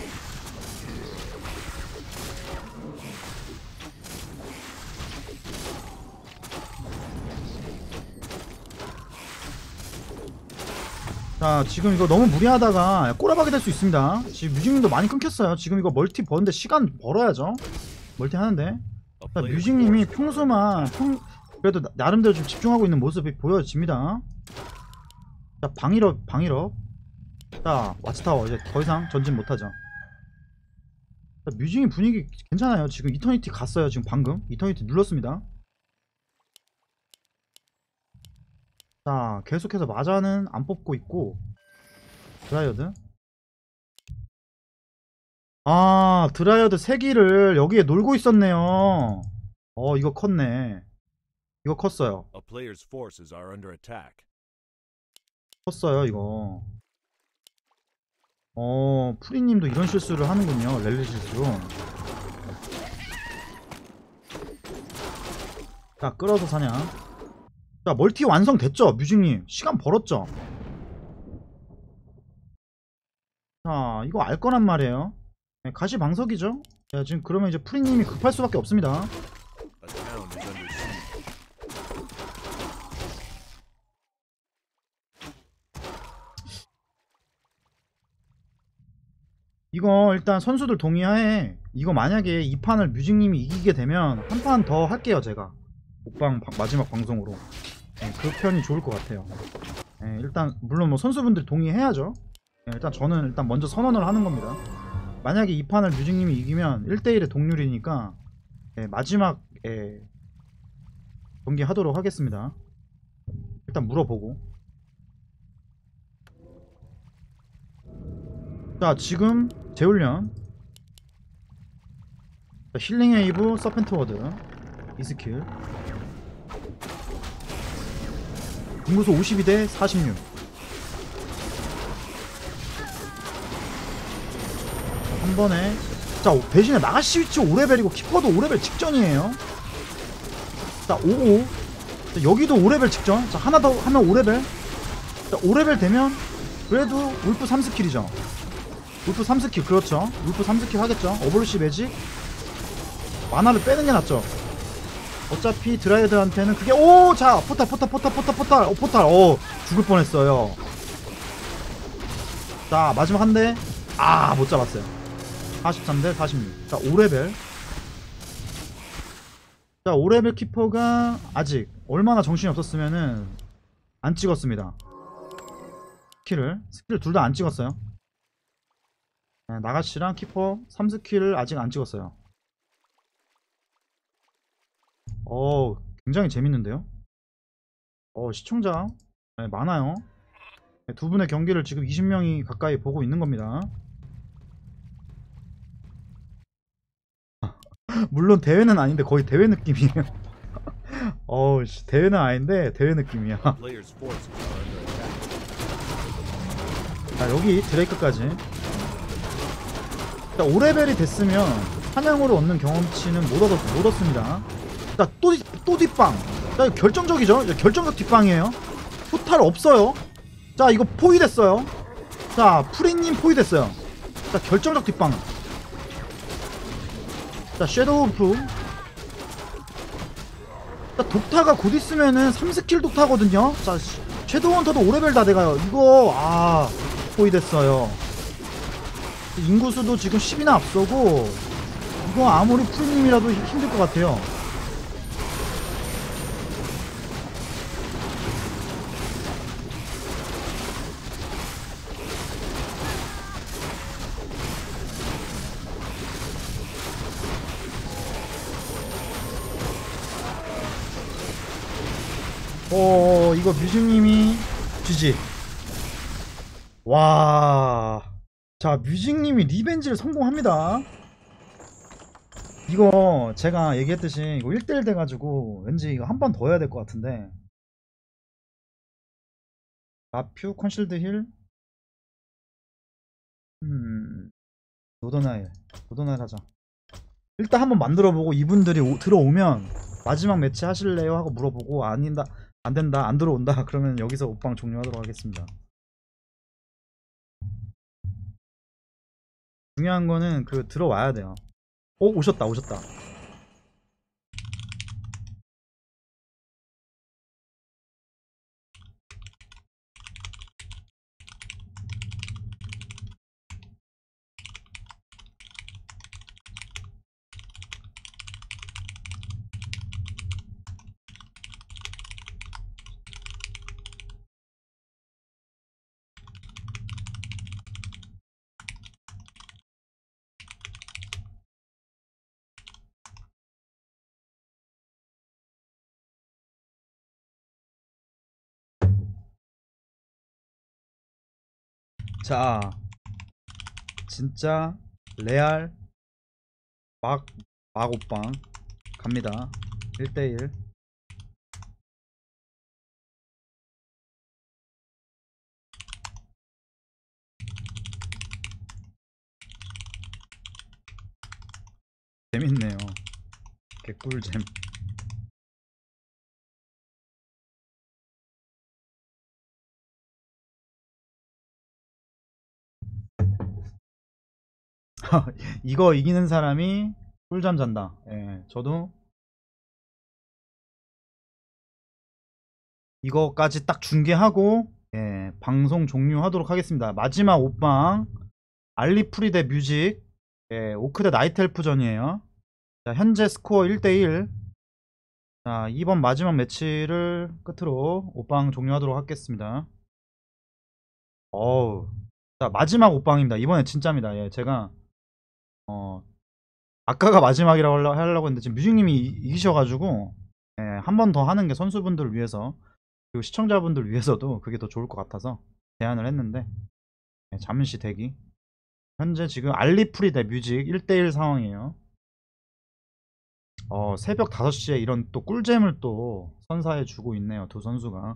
자 지금 이거 너무 무리하다가 꼬라박이 될 수 있습니다. 지금 뮤직님도 많이 끊겼어요. 지금 이거 멀티 버는데 시간 벌어야죠. 멀티 하는데. A 자, player's 뮤직님이 forces 평소만 평 그래도 나, 나름대로 좀 집중하고 있는 모습이 보여집니다. 자 방일업 방일업. 자 왓츠타워 이제 더 이상 전진 못하죠. 자, 뮤직님 분위기 괜찮아요. 지금 이터니티 갔어요. 지금 방금 이터니티 눌렀습니다. 자 계속해서 마자는 안 뽑고 있고. 드라이어드, 아 드라이어드 세기를 여기에 놀고 있었네요. 어 이거 컸네. 이거 컸어요. A player's forces are under attack. 컸어요 이거. 어 프리님도 이런 실수를 하는군요. 랠리 실수로. 자 끌어서 사냥. 자 멀티 완성됐죠. 뮤직님 시간 벌었죠. 자 이거 알 거란 말이에요. 네, 가시방석이죠. 야, 지금 그러면 이제 프리님이 급할 수밖에 없습니다. A town is under siege. 이거 일단 선수들 동의하에 이거 만약에 이 판을 뮤직님이 이기게 되면 한 판 더 할게요. 제가 옥방 바- 마지막 방송으로. 네, 그 편이 좋을 것 같아요. 네, 일단 물론 뭐 선수분들이 동의해야죠. 네, 일단 저는 일단 먼저 선언을 하는 겁니다. 만약에 이 판을 뮤직님이 이기면 일 대 일의 동률이니까 예, 마지막 예, 경기 하도록 하겠습니다. 일단 물어보고. 자, 지금 재훈련. 자, 힐링 웨이브 서펜트 워드 이 스킬. 공구수 오십이 대 사십육. 한 번에. 자, 대신에 나가시 위치 오 레벨이고 키퍼도 오 레벨 직전이에요. 자, 오오. 자, 여기도 오 레벨 직전. 자, 하나 더 하면 오 레벨. 자, 오 레벨 되면 그래도 울프 삼 스킬이죠. 울프 삼 스킬, 그렇죠. 울프 삼 스킬 하겠죠. 어블루시 매직. 만화를 빼는 게 낫죠. 어차피 드라이드한테는 그게. 오! 자, 포탈 포탈 포탈 포탈 포탈. 오, 포탈. 오, 죽을 뻔했어요. 자, 마지막 한 대. 아, 못 잡았어요. 사십삼 대 사십육. 자, 오 레벨. 자, 오 레벨 키퍼가 아직 얼마나 정신이 없었으면은 안 찍었습니다. 스킬을 스킬을 둘 다 안 찍었어요. 네, 나가시랑 키퍼 삼 스킬을 아직 안 찍었어요. 어, 굉장히 재밌는데요. 어, 시청자 네, 많아요. 네, 두 분의 경기를 지금 이십 명이 가까이 보고 있는 겁니다. 물론 대회는 아닌데 거의 대회 느낌이에요. 어우, 씨, 대회는 아닌데 대회 느낌이야. Players' forces are under attack. 자, 여기 드레이크까지. 자, 오 레벨이 됐으면 사냥으로 얻는 경험치는 못, 얻, 못 얻습니다. 자, 또, 뒷- 또 뒷방. 자, 이거 결정적이죠? 이거 결정적 뒷방이에요. 포탈 없어요. 자, 이거 포위됐어요. 자, 프리님 포위됐어요. 자, 결정적 뒷방. 자, 섀도우 오프. 자, 독타가 곧 있으면은 삼 스킬 독타거든요. 자, 섀도우 헌터도 오 레벨 다 돼가요. 이거, 아, 포위됐어요. 인구수도 지금 십이나 앞서고, 이거 아무리 프리님이라도 힘들 것 같아요. 어, 이거 뮤직님이 지지. 와. 자, 뮤직님이 리벤지를 성공합니다. 이거 제가 얘기했듯이 이거 일 대일 돼가지고 왠지 이거 한 번 더 해야 될 것 같은데. 라퓨, 컨실드 힐. 음, 노더나일. 노더나일 하자. 일단 한번 만들어보고 이분들이 오- 들어오면 마지막 매치 하실래요? 하고 물어보고 아닌다, 안 된다, 안 들어온다 그러면 여기서 옷방 종료하도록 하겠습니다. 중요한 거는 그 들어와야 돼요. 오, 오셨다 오셨다. 자, 진짜 레알 막 막옷방 갑니다. 일 대일. 재밌네요. 개꿀잼. 이거 이기는 사람이 꿀잠 잔다. 예, 저도 이거까지 딱 중계하고 예, 방송 종료하도록 하겠습니다. 마지막 옷방 알리프리 대 뮤직. 예, 오크 대 나이트엘프전이에요. 자, 현재 스코어 일 대일. 자, 이번 마지막 매치를 끝으로 옷방 종료하도록 하겠습니다. 어우. 자, 마지막 옷방입니다. 이번에 진짜입니다. 예, 제가 어 아까가 마지막이라고 하려- 하려고 했는데 지금 뮤직님이 이- 이기셔가지고 예, 한 번 더 하는 게 선수분들을 위해서 그리고 시청자분들 위해서도 그게 더 좋을 것 같아서 제안을 했는데 예, 잠시 대기. 현재 지금 알리프리 대 뮤직 일 대 일 상황이에요. 어, 새벽 다섯 시에 이런 또 꿀잼을 또 선사해 주고 있네요, 두 선수가.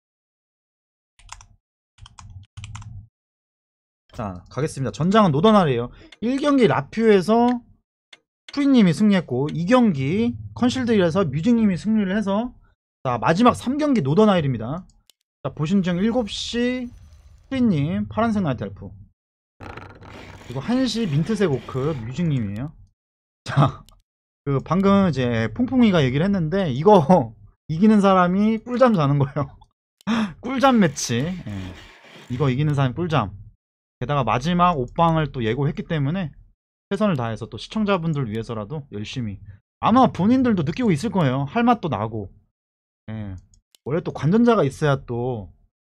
자, 가겠습니다. 전장은 노던알이에요. 일 경기 라퓨에서 프리님이 승리했고 이 경기 컨실드에서 뮤직님이 승리를 해서 자, 마지막 삼 경기 노던아일입니다. 자, 보신 중 일곱 시 프리님 파란색 나이트 엘프, 그리고 한 시 민트색 오크 뮤직님이에요. 자, 그 방금 이제 퐁퐁이가 얘기를 했는데 이거 이기는 사람이 꿀잠 자는 거예요. 꿀잠 매치. 예. 이거 이기는 사람이 꿀잠. 게다가 마지막 옷방을 또 예고했기 때문에 최선을 다해서 또 시청자분들 위해서라도 열심히, 아마 본인들도 느끼고 있을 거예요. 할 맛도 나고. 예. 원래 또 관전자가 있어야 또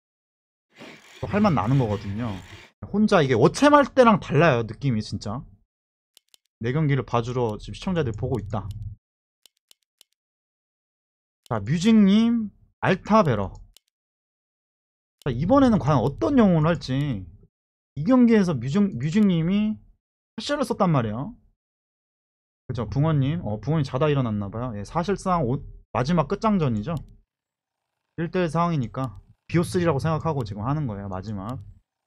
할 맛 나는 거거든요. 혼자 이게 워챔 할 때랑 달라요, 느낌이. 진짜 내 경기를 봐주러 지금 시청자들이 보고 있다. 자, 뮤직님 알타베러. 자, 이번에는 과연 어떤 영웅을 할지. 이 경기에서 뮤직, 뮤직님이 패셔를 썼단 말이에요. 그죠, 붕어님. 어, 붕어님 자다 일어났나봐요. 예, 사실상 오, 마지막 끝장전이죠. 일 대 일 상황이니까 비오쓰리라고 생각하고 지금 하는 거예요, 마지막.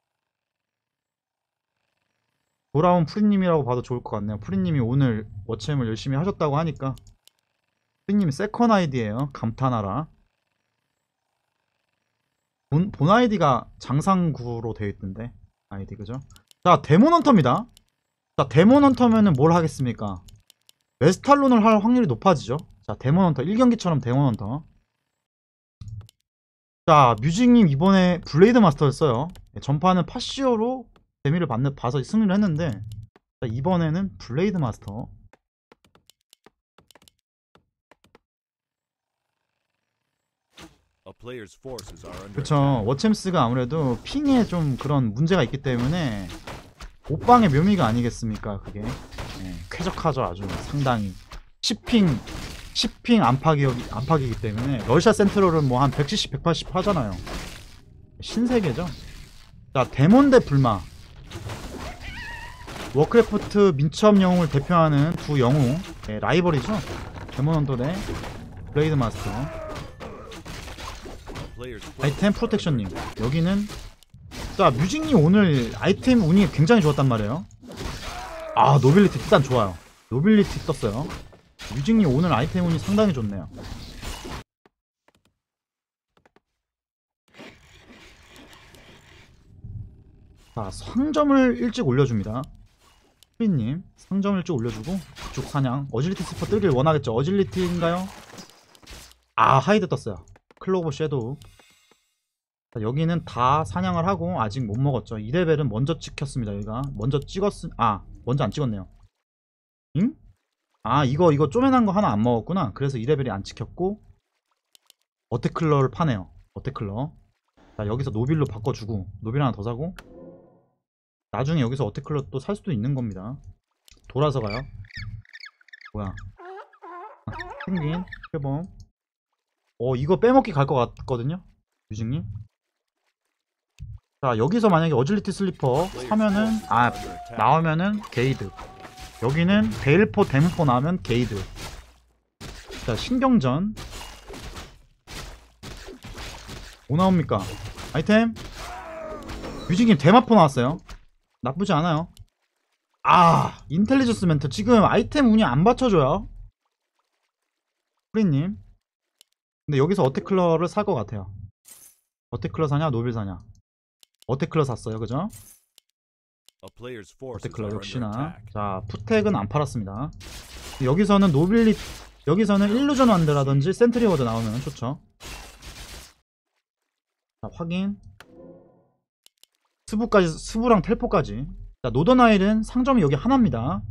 돌아온 프리님이라고 봐도 좋을 것 같네요. 프리님이 오늘 워챔을 열심히 하셨다고 하니까. 프리님이 세컨 아이디예요. 감탄하라. 본, 본 아이디가 장상구로 되어 있던데 아이디, 그죠? 자, 데몬헌터입니다. 자, 데몬헌터면은 뭘 하겠습니까? 웨스탈론을 할 확률이 높아지죠. 자, 데몬헌터 일 경기처럼 데몬헌터. 자, 뮤직님 이번에 블레이드 마스터를 써요. 전파는 파시오로 재미를 받는, 봐서 승리를 했는데 자, 이번에는 블레이드 마스터. A player's forces are under 그쵸, attack. 워챔스가 아무래도 핑에 좀 그런 문제가 있기 때문에 옷방의 묘미가 아니겠습니까, 그게. 예, 쾌적하죠, 아주 상당히. 십 핑 십 핑 안팎이, 안팎이기 때문에 러시아 센트럴은 뭐 한 백칠십, 백팔십 하잖아요. 신세계죠. 자, 데몬 대 불마. 워크래프트 민첩 영웅을 대표하는 두 영웅, 예, 라이벌이죠. 데몬 헌터 대 블레이드 마스터. A player's forces 아이템 are under 프로텍션님, attack. 여기는 자, 뮤직님 오늘 아이템 운이 굉장히 좋았단 말이에요. 아, 노빌리티 일단 좋아요. 노빌리티 떴어요. 뮤직님 오늘 아이템 운이 상당히 좋네요. 자, 상점을 일찍 올려줍니다. 프리님 상점을 일찍 올려주고 쭉 사냥. 어질리티 스퍼 뜨길 원하겠죠. 어질리티인가요? 아, 하이드 떴어요. 클로버 섀도우. 자, 여기는 다 사냥을 하고 아직 못 먹었죠. 이 레벨은 먼저 찍혔습니다. 여기가 먼저 찍었... 아, 먼저 안 찍었네요. 응? 아, 이거 이거 쪼매난 거 하나 안 먹었구나. 그래서 이 레벨이 안 찍혔고 어테클러를 파네요. 어테클러. 자, 여기서 노빌로 바꿔주고 노빌 하나 더 사고 나중에 여기서 어테클러 또 살 수도 있는 겁니다. 돌아서 가요. 뭐야, 펭귄, 표범. 어, 이거 빼먹기 갈 것 같거든요, 뮤직님. 자, 여기서 만약에 어질리티 슬리퍼 사면은, 아, 나오면은 게이드. 여기는 베일포 데문포 나오면 게이드. 자, 신경전 뭐 나옵니까? 아이템 뮤직님 대마포 나왔어요. 나쁘지 않아요. 아, 인텔리전스 멘트. 지금 아이템 운이 안 받쳐줘요, 프리님. 근데 여기서 어테클러를 살 것 같아요. 어테클러 사냐 노빌 사냐. 어테클러 샀어요, 그죠? A player's forces 어테클러 are under 역시나. attack. 자, 푸텍은 안 팔았습니다. 여기서는 노빌리, 여기서는 일루전 완드라든지 센트리 워드 나오면 좋죠. 자, 확인. 스부까지, 스부랑 텔포까지. 자, 노던아일은 상점이 여기 하나입니다.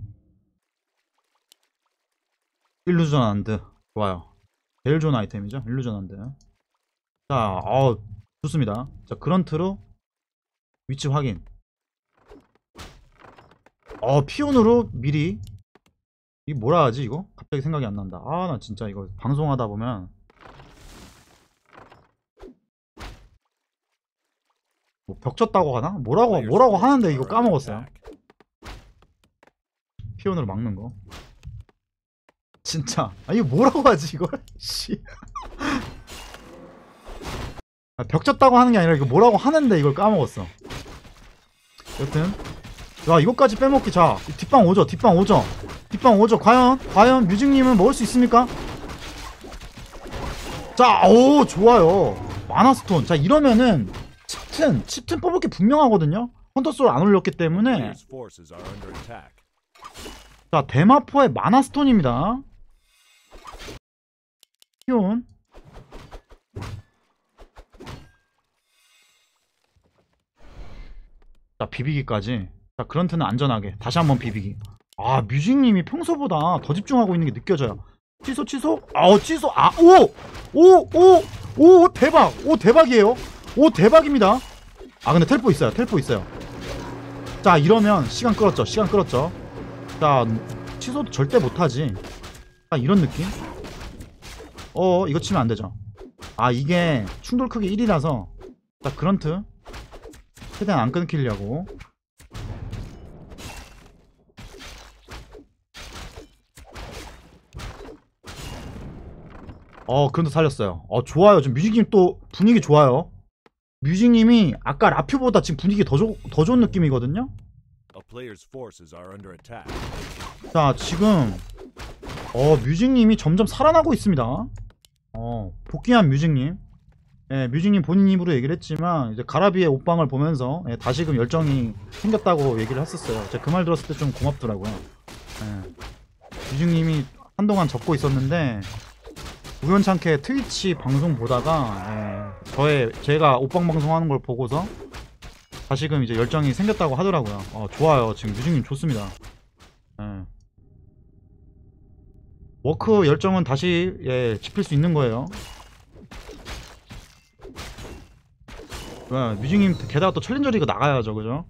일루전 완드 좋아요. 제일 좋은 아이템이죠, 일루전 완드. 자, 어, 좋습니다. 자, 그런트로 위치 확인. 어, 피온으로 미리 이게 뭐라 하지 이거? 갑자기 생각이 안 난다. 아 나 진짜 이거 방송하다 보면 뭐 벽쳤다고 하나? 뭐라고 뭐라고 하는데 이거 까먹었어요. 피온으로 막는 거. 진짜 아 이거 뭐라고 하지 이걸? 씨. 아, 벽쳤다고 하는 게 아니라 이거 뭐라고 하는데 이걸 까먹었어. 여튼 야 이것까지 빼먹기. 자 뒷방 오죠 뒷방 오죠 뒷방 오죠. 과연 과연 뮤직님은 먹을 수 있습니까? 자 오 좋아요. 마나스톤. 자 이러면은 칩튼 칩튼 뽑을 게 분명하거든요. 헌터솔 안 올렸기 때문에. Players' forces are under attack. 자 대마포의 마나스톤입니다. 피온. 자 비비기까지. 자 그런트는 안전하게 다시 한번 비비기. 아 뮤직님이 평소보다 더 집중하고 있는 게 느껴져요. 취소 취소. 아우 취소. 아오오오오 대박. 오 대박이에요. 오 대박입니다. 아 근데 텔포 있어요. 텔포 있어요. 자 이러면 시간 끌었죠. 시간 끌었죠. 자 취소도 절대 못하지. 아 이런 느낌. 어 이거 치면 안되죠. 아 이게 충돌 크기 일이라서. 자 그런트 최대한 안 끊기려고. 어 그런데 살렸어요. 어 좋아요. 지금 뮤직님 또 분위기 좋아요. 뮤직님이 아까 라퓨보다 지금 분위기 더, 조, 더 좋은 느낌이거든요. A player's forces are under attack. 자 지금 어 뮤직님이 점점 살아나고 있습니다. 어 복귀한 뮤직님. 예, 뮤직님 본인 입으로 얘기를 했지만 이제 가라비의 옷방을 보면서 예, 다시금 열정이 생겼다고 얘기를 했었어요. 제가 그 말 들었을 때 좀 고맙더라고요. 예, 뮤직님이 한동안 접고 있었는데 우연찮게 트위치 방송 보다가 예, 저의 제가 옷방 방송하는 걸 보고서 다시금 이제 열정이 생겼다고 하더라고요. 어, 좋아요. 지금 뮤직님 좋습니다. 예. 워크 열정은 다시 예, 짚을 수 있는 거예요. 예, 뮤직님 게다가 또 챌린저 리그 나가야죠, 그죠?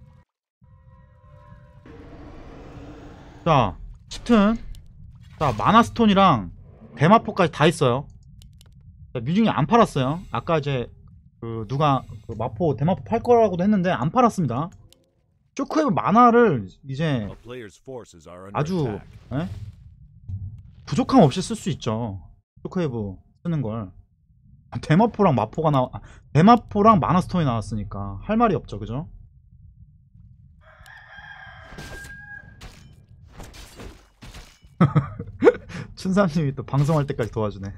자, 칩튼. 자, 마나스톤이랑 대마포까지 다 있어요. 자, 뮤직님 안 팔았어요. 아까 이제 그 누가 그 마포 대마포 팔 거라고도 했는데 안 팔았습니다. 쇼크웨이브 만화를 이제 A player's forces are under 아주 attack. 예? 부족함 없이 쓸 수 있죠. 쇼크웨이브 쓰는 걸. 대마포랑 마포가 나 아, 대마포랑 마나스톤이 나왔으니까 할 말이 없죠, 그죠? 춘삼님이 또 방송할 때까지 도와주네.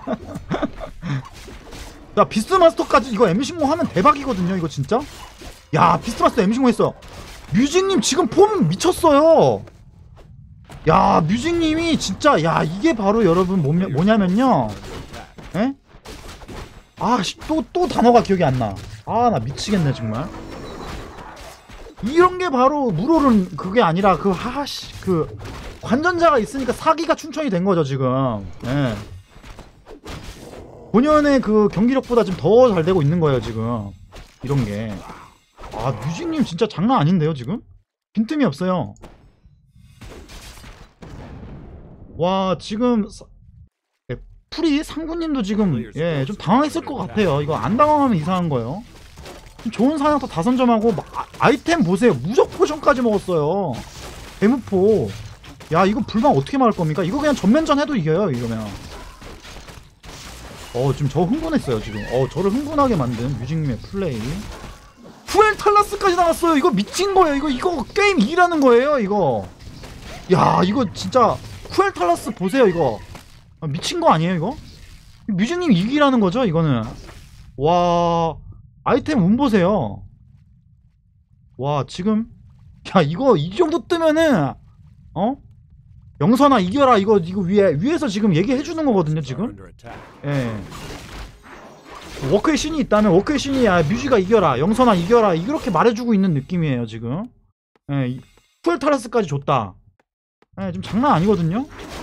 자 비스마스터까지 이거 엠십오 하면 대박이거든요. 이거 진짜. 야 비스마스터 엠십오 했어요. 뮤직님 지금 폼 미쳤어요. 야 뮤직님이 진짜 야 이게 바로 여러분 뭐, 뭐냐면요. 에? 아또 또 단어가 기억이 안 나. 아 나 미치겠네 정말. 이런 게 바로 물오른 그게 아니라 그 하씨 그 관전자가 있으니까 사기가 충천이 된 거죠 지금. 예. 본연의 그 경기력보다 지금 더 잘 되고 있는 거예요 지금. 이런 게. 아 뮤직님 진짜 장난 아닌데요 지금? 빈틈이 없어요. 와 지금 사... 예, 풀이 상구님도 지금 예 좀 당황했을 것 같아요. 이거 안 당황하면 이상한 거예요. 좋은 사냥터 다 선점하고 아, 아이템 보세요. 무적 포션까지 먹었어요. 엠포. 야 이거 불방 어떻게 막을 겁니까? 이거 그냥 전면전 해도 이겨요 이러면. 어 지금 저 흥분했어요 지금. 어 저를 흥분하게 만든 뮤직님의 플레이. 푸엘 탈라스까지 나왔어요. 이거 미친 거예요. 이거 이거 게임 이기라는 거예요 이거. 야 이거 진짜 푸엘 탈라스 보세요 이거. 아, 미친 거 아니에요 이거? 뮤직님 이기라는 거죠 이거는. 와 아이템 운 보세요. 와 지금 야 이거 이 정도 뜨면은 어? 영선아 이겨라 이거 이거 위에 위에서 지금 얘기해 주는 거거든요 지금. 예. 워크의 신이 있다면 워크의 신이 야 뮤지가 이겨라 영선아 이겨라 이렇게 말해주고 있는 느낌이에요 지금. 예. 푸엘 타라스까지 줬다. 예, 좀 장난 아니거든요.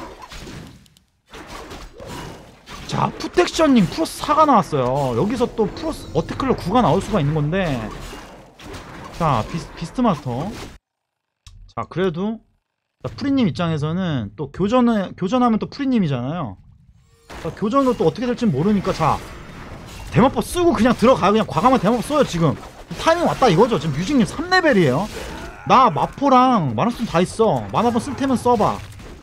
자 푸텍션님 플러스 사가 나왔어요. 여기서 또 플러스 어테클러 구가 나올 수가 있는 건데. 자 비스, 비스트마스터. 자 그래도 자, 프리님 입장에서는 또 교전을 교전하면 또 프리님이잖아요. 자, 교전으로 또 어떻게 될지 모르니까 자 대마법 쓰고 그냥 들어가요. 그냥 과감한 대마법 써요. 지금 타이밍 왔다 이거죠. 지금 뮤직님 삼 레벨이에요 나 마포랑 마나스톤 다 있어. 만화번 쓸 테면 써봐.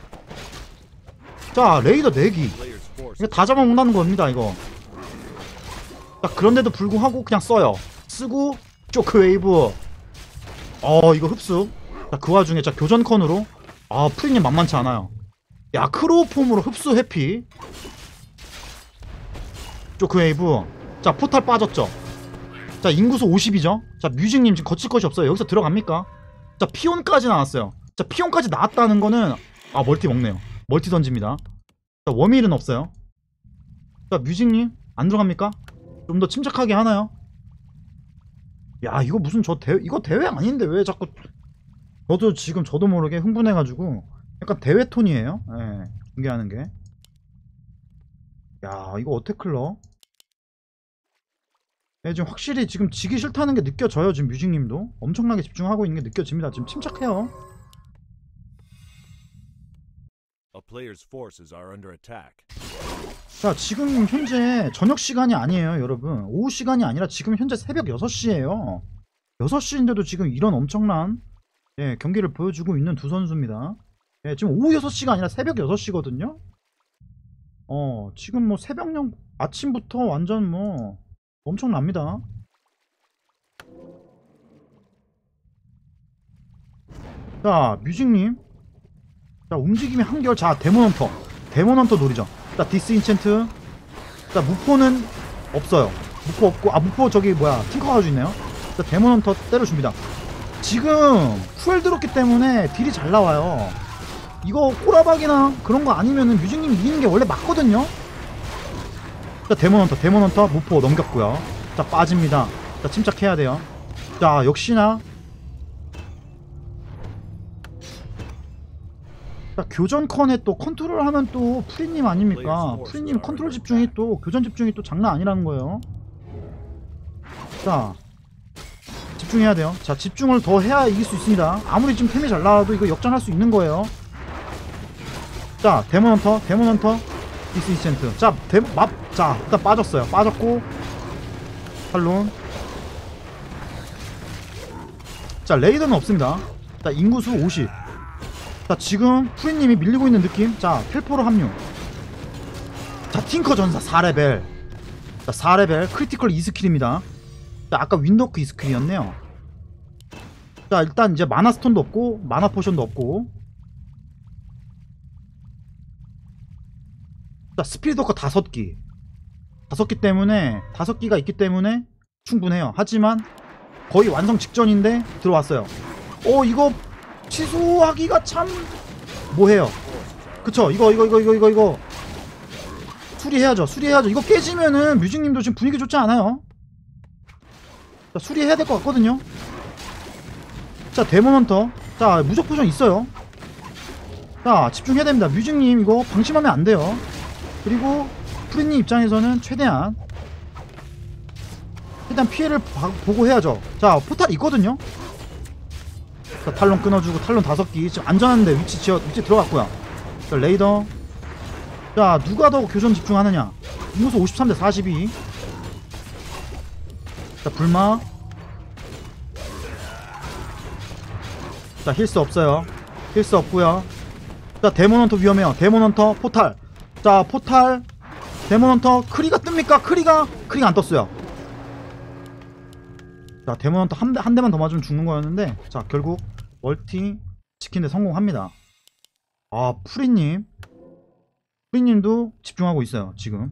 자 레이더 내기 Player's force 이거 다 잡아먹는다는 겁니다 이거. 자 그런데도 불구하고 그냥 써요. 쓰고 쇼크웨이브. 어 이거 흡수. 자 그 와중에 자 교전컨으로 아 프리님 만만치 않아요. 야 크로우폼으로 흡수 회피. 쇼크웨이브. 자 포탈 빠졌죠. 자 인구수 오십이죠 자 뮤직님 지금 거칠 것이 없어요. 여기서 들어갑니까? 자 피온까지 나왔어요. 자 피온까지 나왔다는 거는 아 멀티 먹네요. 멀티 던집니다. 자 워밀은 없어요. 자 뮤직님 안 들어갑니까? 좀 더 침착하게 하나요? 야 이거 무슨 저 대회 이거 대회 아닌데 왜 자꾸. 저도 지금 저도 모르게 흥분해가지고 약간 대회 톤이에요. 예, 중계하는 게. 야 이거 어테클러. 예, 지금 확실히 지금 지기 싫다는 게 느껴져요. 지금 뮤직님도 엄청나게 집중하고 있는 게 느껴집니다. 지금 침착해요. a player's forces are under attack. 자 지금 현재 저녁 시간이 아니에요 여러분. 오후 시간이 아니라 지금 현재 새벽 여섯 시에요 여섯 시인데도 지금 이런 엄청난 예, 경기를 보여주고 있는 두 선수입니다. 예, 지금 오후 여섯 시가 아니라 새벽 여섯 시거든요 어 지금 뭐 새벽녘 아침부터 완전 뭐 엄청납니다. 자 뮤직님 자 움직임이 한결. 자 데몬헌터 데몬헌터 노리죠. 자 디스인챈트. 자 무포는 없어요. 무포 없고 아 무포 저기 뭐야 팅커 가지고 있네요. 자 데몬헌터 때려줍니다. 지금 쿨 들었기 때문에 딜이 잘 나와요. 이거 꼬라박이나 그런 거 아니면은 뮤직님 이기는 게 원래 맞거든요. 자 데몬헌터 데몬헌터 무포 넘겼고요. 자 빠집니다. 자 침착해야 돼요. 자 역시나 자 교전컨에 또 컨트롤 하면 또 프리님 아닙니까? 프리님 컨트롤 집중이 또 교전 집중이 또 장난 아니라는 거예요. 자 집중해야 돼요. 자 집중을 더 해야 이길 수 있습니다. 아무리 지금 템이 잘 나와도 이거 역전할 수 있는 거예요. 자 데몬헌터 데몬헌터 디스인챈트. 자 데, 맙, 자 일단 빠졌어요. 빠졌고 탈론. 자 레이더는 없습니다. 자 인구수 오십. 자 지금 프리님이 밀리고 있는 느낌. 자 텔포로 합류. 자 팅커 전사 사 레벨. 자 사 레벨 크리티컬 이 스킬입니다. 자 아까 윈도크 이 스킬이었네요. 자 일단 이제 마나스톤도 없고 마나 포션도 없고. 자 스피릿워커 다섯 기 다섯 기 때문에 다섯 기가 있기 때문에 충분해요. 하지만 거의 완성 직전인데 들어왔어요. 어 이거 취소하기가 참 뭐해요. 그쵸 이거 이거 이거 이거 이거 이거 수리해야죠. 수리해야죠. 이거 깨지면은 뮤직님도 지금 분위기 좋지 않아요. 자 수리해야 될 것 같거든요. 자 데몬헌터. 자 무적 포션 있어요. 자 집중해야 됩니다. 뮤직님 이거 방심하면 안 돼요. 그리고 프리님 입장에서는 최대한 일단 피해를 바, 보고 해야죠. 자 포탈 있거든요. 자 탈론 끊어주고 탈론 다섯 기 지금 안전한데 위치 지어 위치 들어갔고요. 자 레이더. 자 누가 더 교전 집중하느냐. 인구수 오십삼 대 사십이. 자 불마. 자 힐스 없어요. 힐스 없고요. 자 데몬헌터 위험해요. 데몬헌터 포탈. 자 포탈 데몬헌터. 크리가 뜹니까? 크리가 크리가 안 떴어요. 자 데몬헌터 한, 대, 한 대만 더 맞으면 죽는 거였는데 자 결국 멀티 지키는데 성공합니다. 아 프리님 프리님도 집중하고 있어요 지금.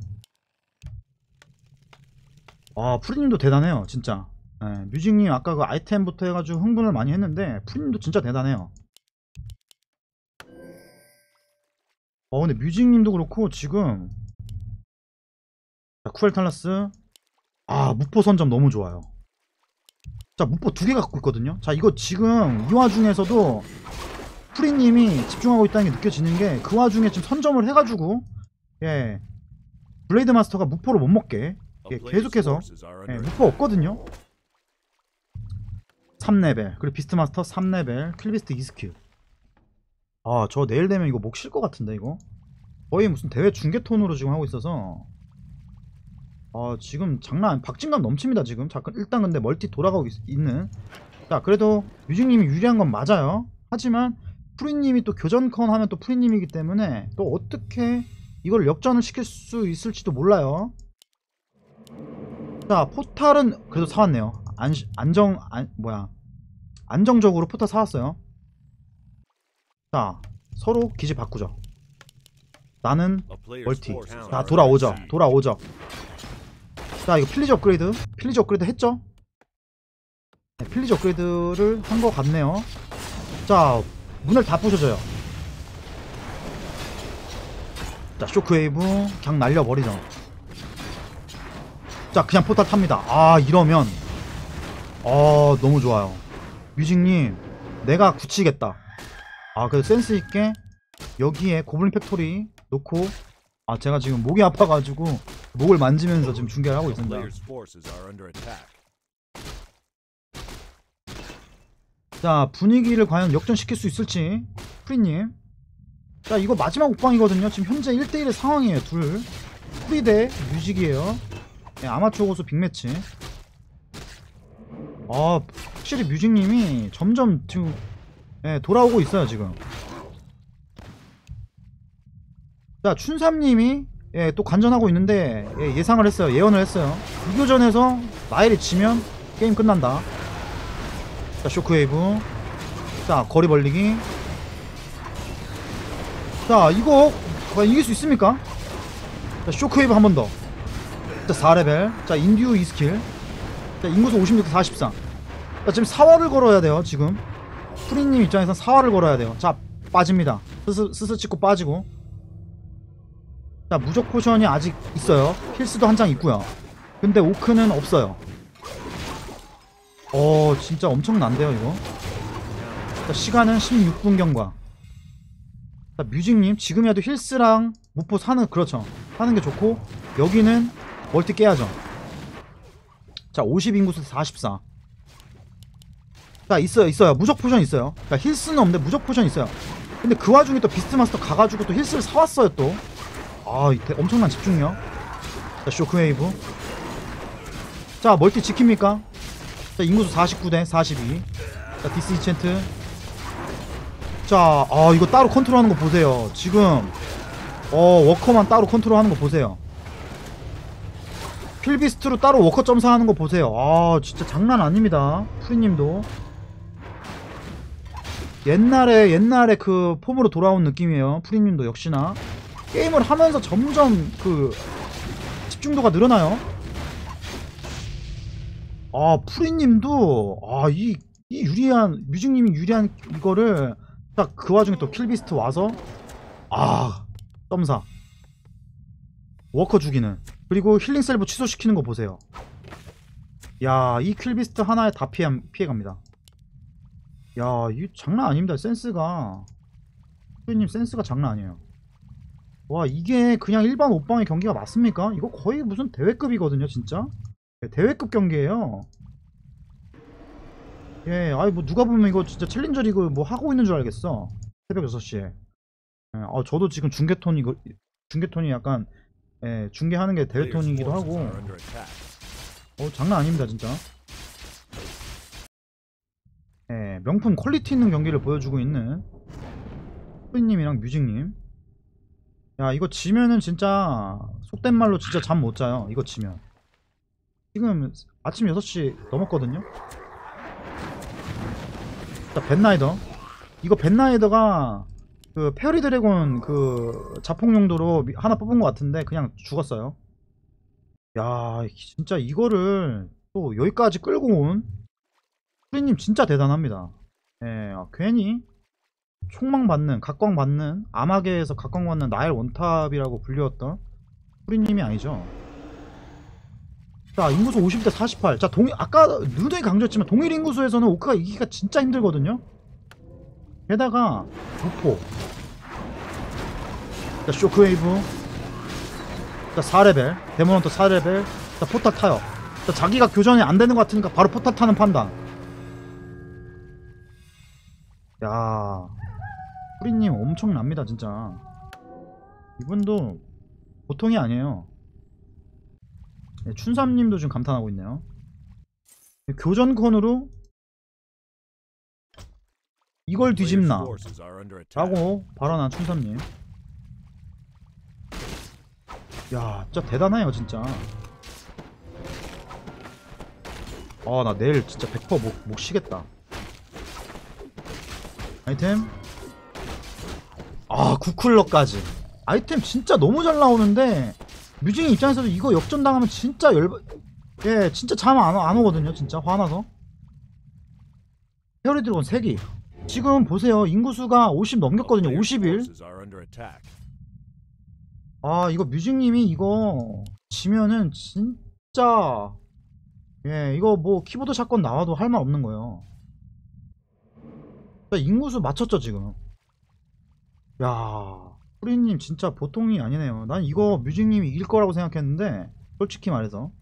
아 프리님도 대단해요 진짜. 네, 뮤직님 아까 그 아이템부터 해가지고 흥분을 많이 했는데 프리님도 진짜 대단해요. 어 근데 뮤직님도 그렇고 지금 자 쿠엘탈라스. 아 무포 선점 너무 좋아요. 자 무포 두 개 갖고 있거든요. 자 이거 지금 이 와중에서도 프리님이 집중하고 있다는 게 느껴지는 게 그 와중에 지금 선점을 해가지고 예 블레이드 마스터가 무포를 못 먹게 예, 계속해서 예, 무포 없거든요. 삼 레벨 그리고 비스트 마스터 삼 레벨 킬비스트 이 스킬. 아, 저 내일 되면 이거 목 쉴 것 같은데, 이거? 거의 무슨 대회 중계톤으로 지금 하고 있어서. 아, 지금 장난, 아니- 박진감 넘칩니다, 지금. 잠깐, 일단 근데 멀티 돌아가고 있, 있는. 자, 그래도 뮤직님이 유리한 건 맞아요. 하지만, 프리님이 또 교전컨 하면 또 프리님이기 때문에, 또 어떻게 이걸 역전을 시킬 수 있을지도 몰라요. 자, 포탈은 그래도 사왔네요. 안, 안정, 안, 뭐야. 안정적으로 포탈 사왔어요. 자, 서로 기지 바꾸죠. 나는 A player's 멀티. forces are 자, under 돌아오죠. attack. 돌아오죠. 자, 이거 필리지 업그레이드. 필리지 업그레이드 했죠? 네, 필리지 업그레이드를 한 것 같네요. 자, 문을 다 부셔줘요. 자, 쇼크웨이브 그냥 날려버리죠. 자, 그냥 포탈 탑니다. 아, 이러면 어, 너무 좋아요. 뮤직님, 내가 굳히겠다. 아, 그래도 센스있게 여기에 고블린 팩토리 놓고, 아, 제가 지금 목이 아파가지고 목을 만지면서 지금 중계를 하고 A 있습니다. player's forces are under attack. 자, 분위기를 과연 역전시킬 수 있을지 프리님. 자, 이거 마지막 옥방이거든요. 지금 현재 일 대 일의 상황이에요. 둘 프리 대 뮤직이에요. 네, 아마추어 고수 빅매치. 아, 확실히 뮤직님이 점점 지금 예, 돌아오고 있어요 지금. 자, 춘삼님이 예, 또 관전하고 있는데 예, 예상을 했어요. 예언을 했어요. 이교전에서 마일이 지면 게임 끝난다. 자, 쇼크웨이브. 자, 거리 벌리기. 자, 이거 과연 이길 수 있습니까? 자, 쇼크웨이브 한 번 더. 자, 사 레벨. 자, 인듀 이 스킬. 자, 인구수 오십육 대 사십사. 자, 지금 사활을 걸어야 돼요 지금. 프리님 입장에선 사활을 걸어야 돼요. 자, 빠집니다. 스스, 스스 찍고 빠지고. 자, 무적 포션이 아직 있어요. 필스도 한 장 있고요. 근데 오크는 없어요. 어, 진짜 엄청난데요 이거. 자, 시간은 십육 분 경과. 자, 뮤직님 지금이라도 힐스랑 무포 사는, 그렇죠, 사는 게 좋고, 여기는 멀티 깨야죠. 자, 오십 인구수 사십사. 자, 있어요 있어요 무적 포션 있어요. 자, 힐스는 없는데 무적 포션 있어요. 근데 그 와중에 또 비스트마스터 가가지고 또 힐스를 사왔어요 또. 아, 이때 엄청난 집중력. 자, 쇼크웨이브. 자, 멀티 지킵니까? 자, 인구수 사십구 대 사십이. 자, 디스 이챈트. 자, 아, 이거 따로 컨트롤하는 거 보세요 지금. 어, 워커만 따로 컨트롤하는 거 보세요. 필비스트로 따로 워커 점사하는 거 보세요. 아, 진짜 장난 아닙니다 프리님도. 옛날에 옛날에 그 폼으로 돌아온 느낌이에요. 프리님도 역시나 게임을 하면서 점점 그 집중도가 늘어나요. 아, 프리님도 아, 이, 이 유리한, 뮤직님이 유리한 이거를 딱 그 와중에 또 킬비스트 와서 아, 점사 워커 죽이는, 그리고 힐링 셀브 취소시키는 거 보세요. 야, 이 킬비스트 하나에 다 피해, 피해갑니다. 야, 이 장난 아닙니다. 센스가, 프리님 센스가 장난 아니에요. 와, 이게 그냥 일반 옷방의 경기가 맞습니까? 이거 거의 무슨 대회급이거든요 진짜. 네, 대회급 경기예요. 예, 아이 뭐 누가 보면 이거 진짜 챌린저 리그 뭐 하고 있는 줄 알겠어. 새벽 여섯 시에. 예, 아, 저도 지금 중계톤 이거 중계톤이 약간 예, 중계하는 게 Player's 대회톤이기도 forces 하고. are under attack. 어, 장난 아닙니다 진짜. 예, 명품 퀄리티 있는 경기를 보여주고 있는 프리님이랑 뮤직님. 야, 이거 지면은 진짜 속된 말로 진짜 잠 못 자요 이거 지면. 지금 아침 여섯 시 넘었거든요. 자, 벤나이더. 이거 벤나이더가 그 페어리 드래곤 그 자폭 용도로 미- 하나 뽑은 것 같은데 그냥 죽었어요. 야, 진짜 이거를 또 여기까지 끌고 온 프리님 진짜 대단합니다. 예, 아, 괜히 총망 받는, 각광 받는, 아마게에서 각광 받는 나엘 원탑이라고 불리웠던 프리님이 아니죠. 자, 인구수 오십 대 사십팔. 자, 동일, 아까 누누이 강조했지만 동일 인구수에서는 오크가 이기기가 진짜 힘들거든요. 게다가 무포. 자, 쇼크웨이브. 자, 사 레벨 데모넌트 사 레벨. 자, 포탈 타요. 자, 자기가 교전이 안 되는 것 같으니까 바로 포탈 타는 판단. 야, 프리님 엄청납니다 진짜. 이분도 보통이 아니에요. 네, 춘삼님도 지금 감탄하고 있네요. 교전컨으로 이걸 Players' 뒤집나 forces are under attack. 라고 발언한 춘삼님. 야 진짜 대단해요 진짜. 아 나 내일 진짜 백 퍼센트 목, 목 쉬겠다. 아이템 아 구쿨러까지. 아이템 진짜 너무 잘 나오는데 뮤징이 입장에서도 이거 역전당하면 진짜 열받... 예 진짜 잠 안 안 오거든요 진짜 화나서. 페어리 드래곤 세 개. 지금 보세요 인구수가 오십 넘겼거든요. Players' 오십일. forces are under attack. 아 이거 뮤직님이 이거 지면은 진짜 예 이거 뭐 키보드 샷건 나와도 할 말 없는 거예요. 인구수 맞췄죠 지금. 야 프리님 진짜 보통이 아니네요. 난 이거 뮤직님이 이길 거라고 생각했는데 솔직히 말해서.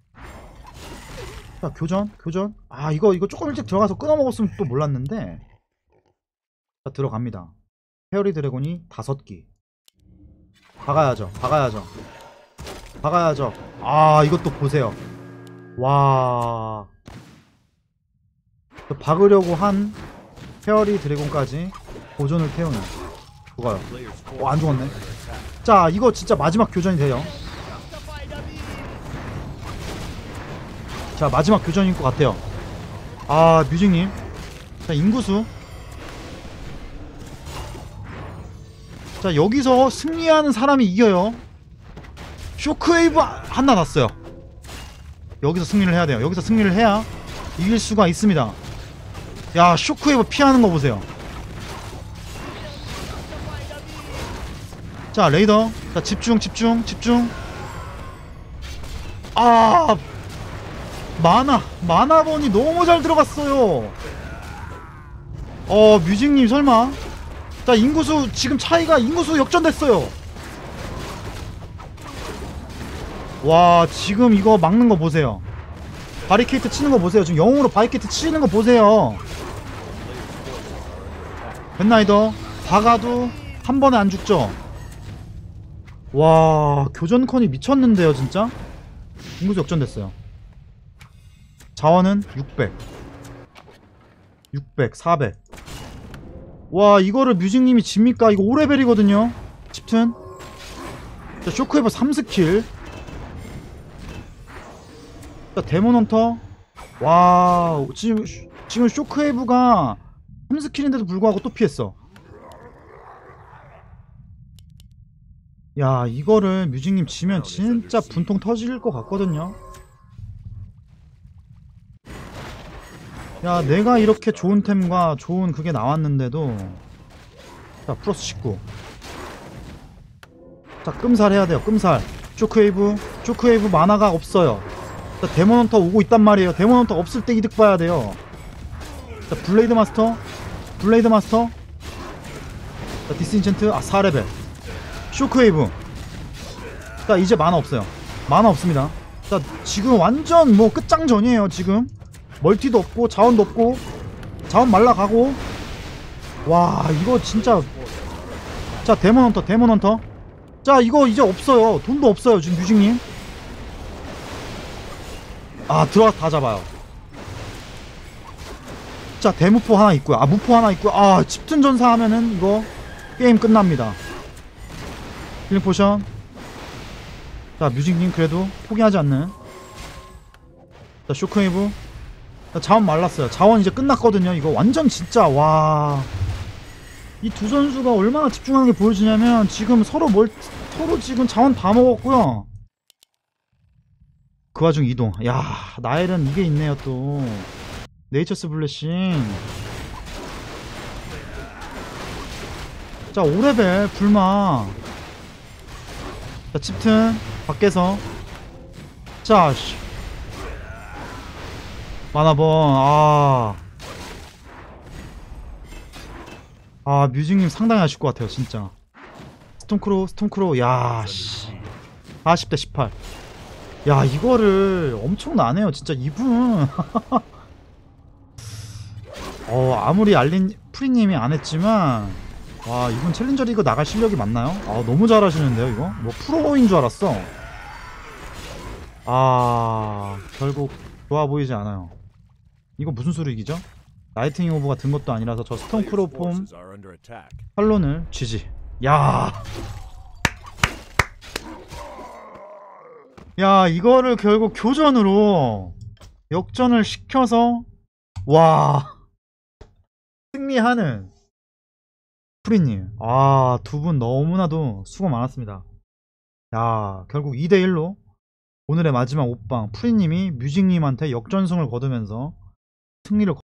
자 교전 교전 아 이거 이거 조금 일찍 들어가서 끊어먹었으면 또 몰랐는데. 자 들어갑니다. 페어리 드래곤이 다섯 개. 박아야죠 박아야죠 박아야죠. 아 이것도 보세요. 와 박으려고 한 페어리 드래곤까지 고전을 태우는 죽어요. Players' forces 어, 안 죽었네. are under attack. 자 이거 진짜 마지막 교전이 돼요. 자 마지막 교전인 것 같아요. 아 뮤직님 자 인구수 자 여기서 승리하는 사람이 이겨요. 쇼크웨이브 하나 났어요. 여기서 승리를 해야 돼요. 여기서 승리를 해야 이길 수가 있습니다. 야 쇼크웨이브 피하는 거 보세요. 자 레이더 자 집중 집중 집중. 아 마나 마나본이 너무 잘 들어갔어요. 어 뮤직님 설마. 자 인구수 지금 차이가 인구수 역전됐어요. 와 지금 이거 막는 거 보세요. 바리케이트 치는 거 보세요. 지금 영웅으로 바리케이트 치는 거 보세요. 벤나이더 박아도 한 번에 안 죽죠. 와 교전컨이 미쳤는데요 진짜. 인구수 역전됐어요. 자원은 육백 육백 사백. 와 이거를 뮤직님이 집니까? 이거 오 레벨이거든요 칩튼. 자 쇼크웨이브 삼 스킬. 자 데몬헌터. 와 지금 지금 쇼크웨이브가 삼 스킬인데도 불구하고 또 피했어. 야 이거를 뮤직님 지면 진짜 분통 터질 것 같거든요. 야 내가 이렇게 좋은 템과 좋은 그게 나왔는데도. 자 플러스 십구. 자 끔살 해야 돼요 끔살. 쇼크웨이브 쇼크웨이브 만화가 없어요. 자 데몬헌터 오고 있단 말이에요. 데몬헌터 없을 때 이득 봐야 돼요. 자 블레이드 마스터 블레이드 마스터. 자 디스인챈트 아 사 레벨. 쇼크웨이브. 자 이제 만화 없어요. 만화 없습니다. 자 지금 완전 뭐 끝장전이에요 지금. 멀티도 없고 자원도 없고 자원 말라가고. 와 이거 진짜. 자 데몬헌터 데몬헌터. 자 이거 이제 없어요. 돈도 없어요 지금 뮤직님. 아 들어가 다 잡아요. 자 대무포 하나 있고요. 아 무포 하나 있고요. 아 칩튼 전사 하면은 이거 게임 끝납니다. 힐링 포션. 자 뮤직님 그래도 포기하지 않는. 자 쇼크웨이브. 자, 자원 말랐어요. 자원 이제 끝났거든요. 이거 완전 진짜 와. 이 두 선수가 얼마나 집중하는 게 보여지냐면 지금 서로 뭘 서로 지금 자원 다 먹었고요. 그 와중 이동. 야 나엘은 이게 있네요 또. 네이처스 블레싱. 자 오 레벨 불마. 자 칩튼 밖에서. 자 씨. 만화번. 아. 아 뮤직님 상당히 아실 것 같아요 진짜. 스톰크로우 스톰크로우. 야 씨. 사십 대 십팔. 야 이거를 엄청나네요 진짜 이분. 어 아무리 알린 프리님이 안 했지만 와, 이분 챌린저 리그 나갈 실력이 맞나요? 아, 너무 잘하시는데요, 이거? 뭐 프로인 줄 알았어. 아, 결국 좋아 보이지 않아요. 이거 무슨 수로 이기죠? 라이트닝 오브가 든 것도 아니라서 저 스톤 Players' 크로폼 forces are under attack. 팔론을 지지. 야, 야, 이거를 결국 교전으로 역전을 시켜서 와, 승리하는 프리님. 아, 두 분 너무나도 수고 많았습니다. 야, 결국 이 대 일로 오늘의 마지막 옷방 프리님이 뮤직님한테 역전승을 거두면서 승리를